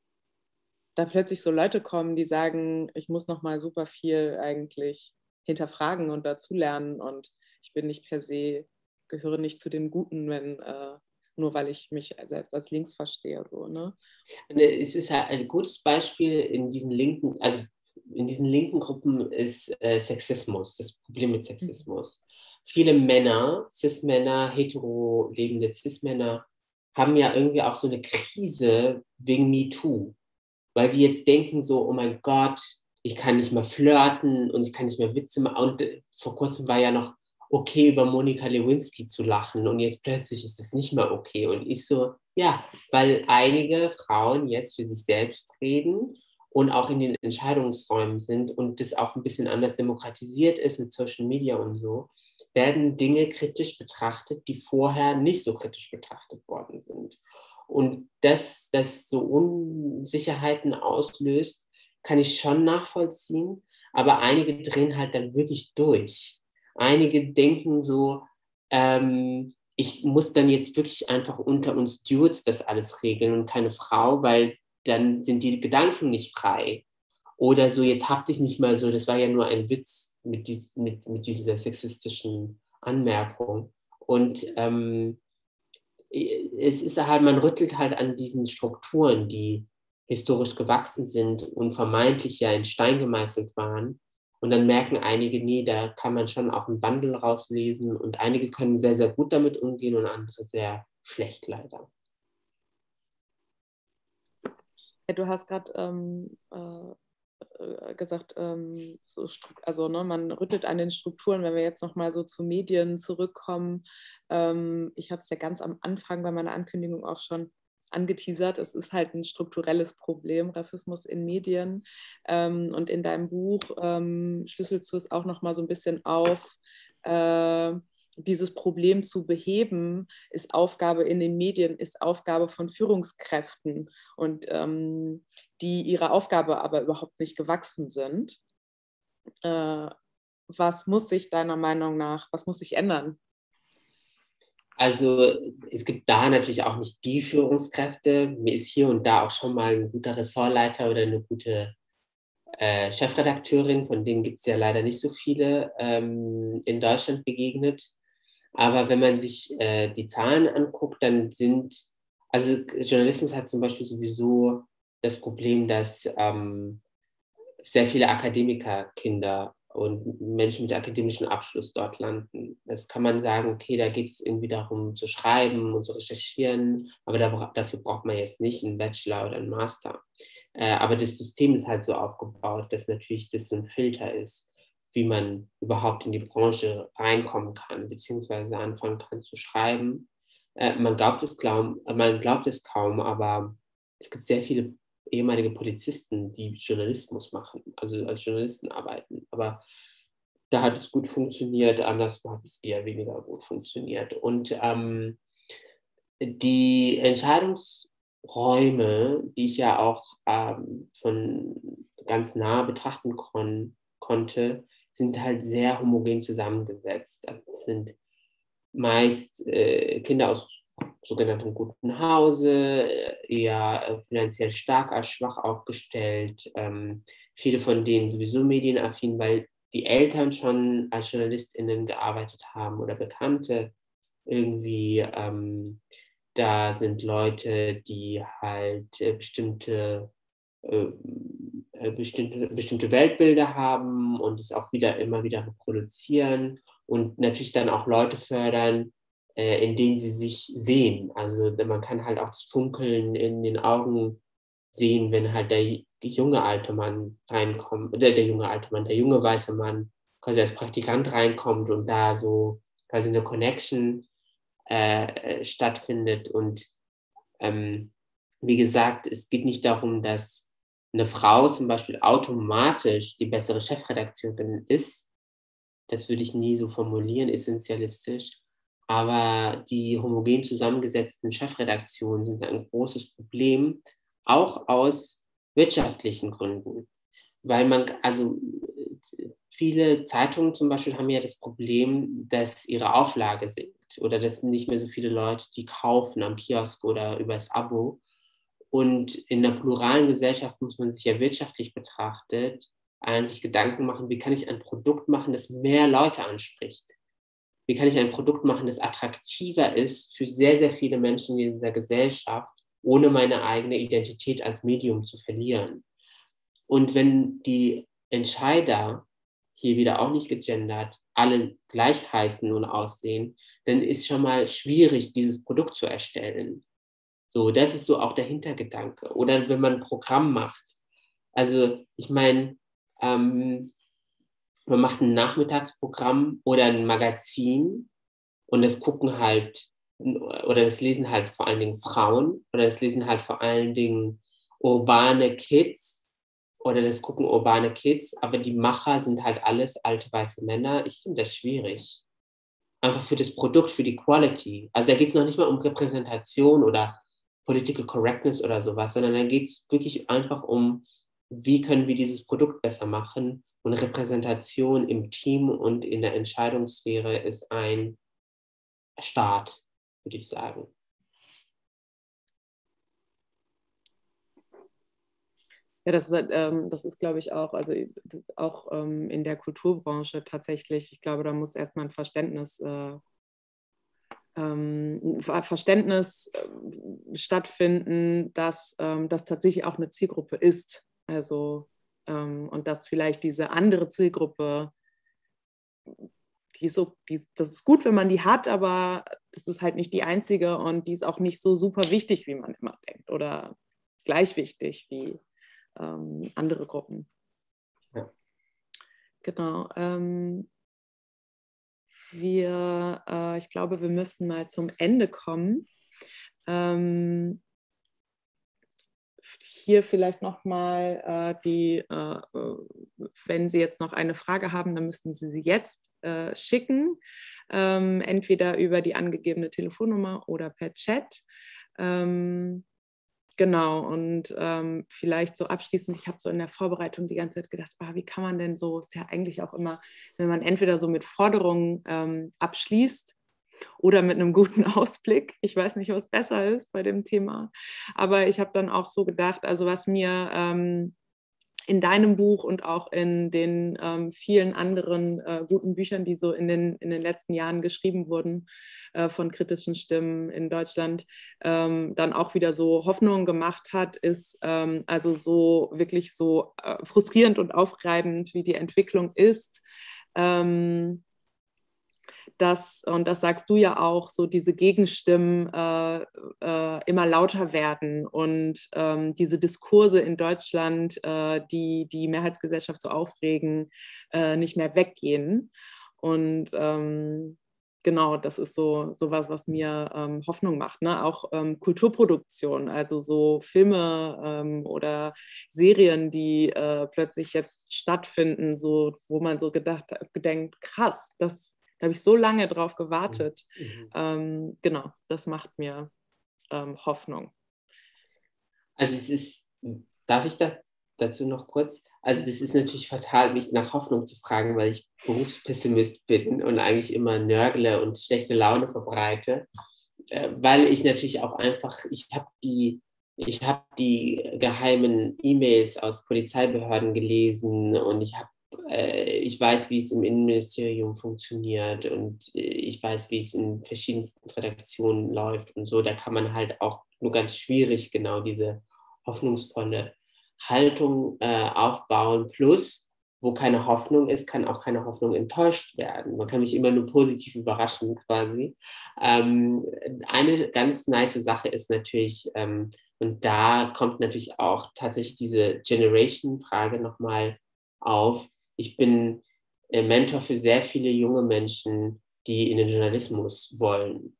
da plötzlich so Leute kommen, die sagen, ich muss noch mal super viel eigentlich hinterfragen und dazulernen und ich bin nicht per se, gehöre nicht zu den Guten, wenn äh, nur weil ich mich selbst als links verstehe. So, ne? Es ist halt ein gutes Beispiel in diesen linken, also in diesen linken Gruppen ist äh, Sexismus, das Problem mit Sexismus. Mhm. Viele Männer, Cis-Männer, hetero lebende Cis-Männer, haben ja irgendwie auch so eine Krise wegen MeToo. Weil die jetzt denken so, oh mein Gott, ich kann nicht mehr flirten und ich kann nicht mehr Witze machen. Und äh, vor kurzem war ja noch okay, über Monika Lewinsky zu lachen und jetzt plötzlich ist es nicht mehr okay. Und ich so, ja, weil einige Frauen jetzt für sich selbst reden und auch in den Entscheidungsräumen sind und das auch ein bisschen anders demokratisiert ist mit Social Media und so, werden Dinge kritisch betrachtet, die vorher nicht so kritisch betrachtet worden sind. Und dass das so Unsicherheiten auslöst, kann ich schon nachvollziehen. Aber einige drehen halt dann wirklich durch. Einige denken so, ähm, ich muss dann jetzt wirklich einfach unter uns Dudes das alles regeln und keine Frau, weil dann sind die Gedanken nicht frei. Oder so, jetzt hab dich nicht mal so, das war ja nur ein Witz mit, dies, mit, mit dieser sexistischen Anmerkung. Und ähm, es ist halt, man rüttelt halt an diesen Strukturen, die historisch gewachsen sind und vermeintlich ja in Stein gemeißelt waren. Und dann merken einige, nee, da kann man schon auch einen Wandel rauslesen und einige können sehr, sehr gut damit umgehen und andere sehr schlecht leider. Ja, du hast gerade ähm, äh, äh, gesagt, ähm, so, also ne, man rüttelt an den Strukturen, wenn wir jetzt nochmal so zu Medien zurückkommen. Ähm, ich habe es ja ganz am Anfang bei meiner Ankündigung auch schon angeteasert, es ist halt ein strukturelles Problem, Rassismus in Medien. Ähm, und in deinem Buch ähm, schlüsselst du es auch nochmal so ein bisschen auf, äh, dieses Problem zu beheben, ist Aufgabe in den Medien, ist Aufgabe von Führungskräften und ähm, die ihrer Aufgabe aber überhaupt nicht gewachsen sind. Äh, was muss sich deiner Meinung nach, was muss sich ändern? Also es gibt da natürlich auch nicht die Führungskräfte. Mir ist hier und da auch schon mal ein guter Ressortleiter oder eine gute äh, Chefredakteurin, von denen gibt es ja leider nicht so viele, ähm, in Deutschland begegnet. Aber wenn man sich äh, die Zahlen anguckt, dann sind, also Journalismus hat zum Beispiel sowieso das Problem, dass ähm, sehr viele Akademikerkinder und Menschen mit akademischem Abschluss dort landen. Das kann man sagen, okay, da geht es irgendwie darum zu schreiben und zu recherchieren, aber da, dafür braucht man jetzt nicht einen Bachelor oder einen Master. Äh, aber das System ist halt so aufgebaut, dass natürlich das so ein Filter ist, wie man überhaupt in die Branche reinkommen kann, beziehungsweise anfangen kann zu schreiben. Äh, man glaubt es kaum, man glaubt es kaum, aber es gibt sehr viele ehemalige Polizisten, die Journalismus machen, also als Journalisten arbeiten. Aber da hat es gut funktioniert, anderswo hat es eher weniger gut funktioniert. Und ähm, die Entscheidungsräume, die ich ja auch ähm, von ganz nah betrachten kon konnte, sind halt sehr homogen zusammengesetzt. Also es sind meist äh, Kinder aus sogenanntem guten Hause, eher finanziell stark als schwach aufgestellt. Ähm, viele von denen sowieso medienaffin, weil die Eltern schon als JournalistInnen gearbeitet haben oder Bekannte irgendwie. Ähm, da sind Leute, die halt äh, bestimmte, äh, bestimmte, bestimmte Weltbilder haben und es auch wieder immer wieder reproduzieren und natürlich dann auch Leute fördern, äh, in denen sie sich sehen. Also man kann halt auch das Funkeln in den Augen sehen, wenn halt der junge alte Mann reinkommt, oder der junge alte Mann, der junge weiße Mann quasi als Praktikant reinkommt und da so quasi eine Connection äh, stattfindet. Und ähm, wie gesagt, es geht nicht darum, dass eine Frau zum Beispiel automatisch die bessere Chefredakteurin ist. Das würde ich nie so formulieren, essentialistisch. Aber die homogen zusammengesetzten Chefredaktionen sind ein großes Problem, auch aus wirtschaftlichen Gründen. Weil man, also viele Zeitungen zum Beispiel haben ja das Problem, dass ihre Auflage sinkt oder dass nicht mehr so viele Leute die kaufen am Kiosk oder übers Abo. Und in einer pluralen Gesellschaft muss man sich ja wirtschaftlich betrachtet eigentlich Gedanken machen, wie kann ich ein Produkt machen, das mehr Leute anspricht? Wie kann ich ein Produkt machen, das attraktiver ist für sehr, sehr viele Menschen in dieser Gesellschaft, ohne meine eigene Identität als Medium zu verlieren? Und wenn die Entscheider, hier wieder auch nicht gegendert, alle gleich heißen und aussehen, dann ist schon mal schwierig, dieses Produkt zu erstellen. So, das ist so auch der Hintergedanke. Oder wenn man ein Programm macht. Also, ich meine, ähm, man macht ein Nachmittagsprogramm oder ein Magazin und das gucken halt, oder das lesen halt vor allen Dingen Frauen oder das lesen halt vor allen Dingen urbane Kids oder das gucken urbane Kids, aber die Macher sind halt alles alte weiße Männer. Ich finde das schwierig. Einfach für das Produkt, für die Quality. Also da geht es noch nicht mal um Repräsentation oder Political Correctness oder sowas, sondern da geht es wirklich einfach um, wie können wir dieses Produkt besser machen. Und Repräsentation im Team und in der Entscheidungssphäre ist ein Start, würde ich sagen. Ja, das ist, ähm, das ist, glaube ich, auch, also auch ähm, in der Kulturbranche tatsächlich, ich glaube, da muss erstmal ein Verständnis, äh, ähm, Verständnis äh, stattfinden, dass ähm, das tatsächlich auch eine Zielgruppe ist. Also, ähm, und dass vielleicht diese andere Zielgruppe, die ist so, die, das ist gut, wenn man die hat, aber das ist halt nicht die einzige und die ist auch nicht so super wichtig, wie man immer denkt oder gleich wichtig wie ähm, andere Gruppen. genau. Ähm, wir, äh, ich glaube, wir müssten mal zum Ende kommen. Ähm, hier vielleicht nochmal äh, die, äh, wenn Sie jetzt noch eine Frage haben, dann müssten Sie sie jetzt äh, schicken, ähm, entweder über die angegebene Telefonnummer oder per Chat. Ähm, Genau, und ähm, vielleicht so abschließend, ich habe so in der Vorbereitung die ganze Zeit gedacht, ah, wie kann man denn so, ist ja eigentlich auch immer, wenn man entweder so mit Forderungen ähm, abschließt oder mit einem guten Ausblick. Ich weiß nicht, was besser ist bei dem Thema, aber ich habe dann auch so gedacht, also was mir ähm, in deinem Buch und auch in den ähm, vielen anderen äh, guten Büchern, die so in den, in den letzten Jahren geschrieben wurden äh, von kritischen Stimmen in Deutschland, ähm, dann auch wieder so Hoffnung gemacht hat, ist ähm, also so wirklich so äh, frustrierend und aufreibend, wie die Entwicklung ist. Ähm, dass, und das sagst du ja auch, so diese Gegenstimmen äh, äh, immer lauter werden und ähm, diese Diskurse in Deutschland, äh, die die Mehrheitsgesellschaft so aufregen, äh, nicht mehr weggehen. Und ähm, genau, das ist so sowas, was mir ähm, Hoffnung macht. Ne? Auch ähm, Kulturproduktion, also so Filme ähm, oder Serien, die äh, plötzlich jetzt stattfinden, so, wo man so gedacht, gedenkt, krass, das da habe ich so lange drauf gewartet. Mhm. Ähm, genau, das macht mir ähm, Hoffnung. Also es ist, darf ich da, dazu noch kurz? Also das ist natürlich fatal, mich nach Hoffnung zu fragen, weil ich Berufspessimist bin und eigentlich immer nörgle und schlechte Laune verbreite, äh, weil ich natürlich auch einfach, ich habe die, ich habe die geheimen E-Mails aus Polizeibehörden gelesen und ich habe ich weiß, wie es im Innenministerium funktioniert und ich weiß, wie es in verschiedensten Redaktionen läuft und so. Da kann man halt auch nur ganz schwierig genau diese hoffnungsvolle Haltung äh, aufbauen. Plus, wo keine Hoffnung ist, kann auch keine Hoffnung enttäuscht werden. Man kann mich immer nur positiv überraschen quasi. Ähm, eine ganz nice Sache ist natürlich, ähm, und da kommt natürlich auch tatsächlich diese Generation-Frage nochmal auf. Ich bin äh, Mentor für sehr viele junge Menschen, die in den Journalismus wollen.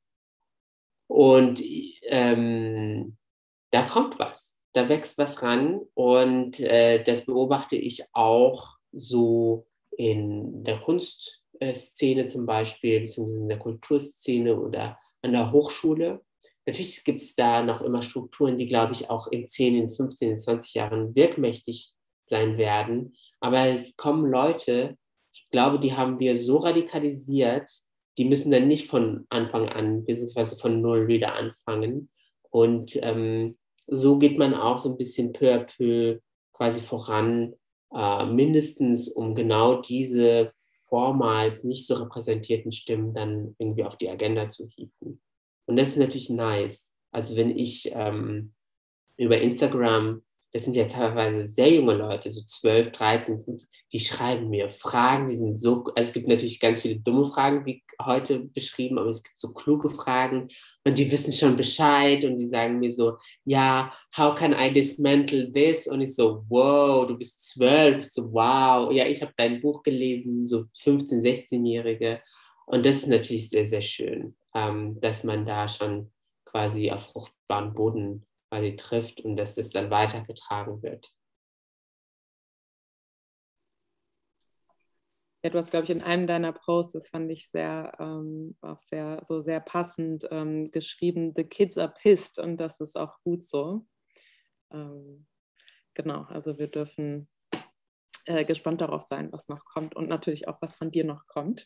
Und ähm, da kommt was, da wächst was ran und äh, das beobachte ich auch so in der Kunstszene zum Beispiel, beziehungsweise in der Kulturszene oder an der Hochschule. Natürlich gibt es da noch immer Strukturen, die, glaube ich, auch in zehn, in fünfzehn, in zwanzig Jahren wirkmächtig sein werden. Aber es kommen Leute, ich glaube, die haben wir so radikalisiert, die müssen dann nicht von Anfang an, beziehungsweise von Null wieder anfangen. Und ähm, so geht man auch so ein bisschen peu à peu quasi voran, äh, mindestens um genau diese vormals nicht so repräsentierten Stimmen dann irgendwie auf die Agenda zu hieven. Und das ist natürlich nice. Also wenn ich ähm, über Instagram, das sind ja teilweise sehr junge Leute, so zwölf, dreizehn, fünfzehn, die schreiben mir Fragen, die sind so, also es gibt natürlich ganz viele dumme Fragen, wie heute beschrieben, aber es gibt so kluge Fragen und die wissen schon Bescheid und die sagen mir so, ja, how can I dismantle this? Und ich so, wow, du bist zwölf, so wow, ja, ich habe dein Buch gelesen, so fünfzehn-, sechzehnjährige und das ist natürlich sehr, sehr schön, ähm, dass man da schon quasi auf fruchtbaren Boden quasi trifft und dass das dann weitergetragen wird. Ja, du hast, glaube ich, in einem deiner Posts, das fand ich sehr, ähm, auch sehr, so sehr passend ähm, geschrieben, the kids are pissed und das ist auch gut so. Ähm, genau, also wir dürfen äh, gespannt darauf sein, was noch kommt und natürlich auch, was von dir noch kommt.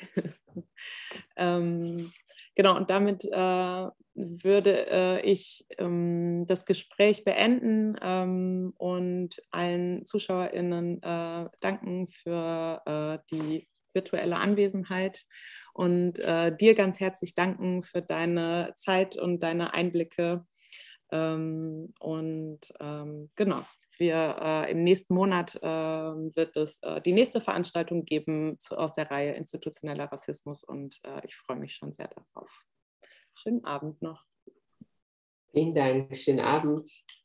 ähm, genau, und damit äh, würde äh, ich ähm, das Gespräch beenden ähm, und allen ZuschauerInnen äh, danken für äh, die virtuelle Anwesenheit und äh, dir ganz herzlich danken für deine Zeit und deine Einblicke. Ähm, und ähm, genau, wir, äh, im nächsten Monat äh, wird es äh, die nächste Veranstaltung geben zu, aus der Reihe Institutioneller Rassismus und äh, ich freue mich schon sehr darauf. Schönen Abend noch. Vielen Dank, schönen Abend.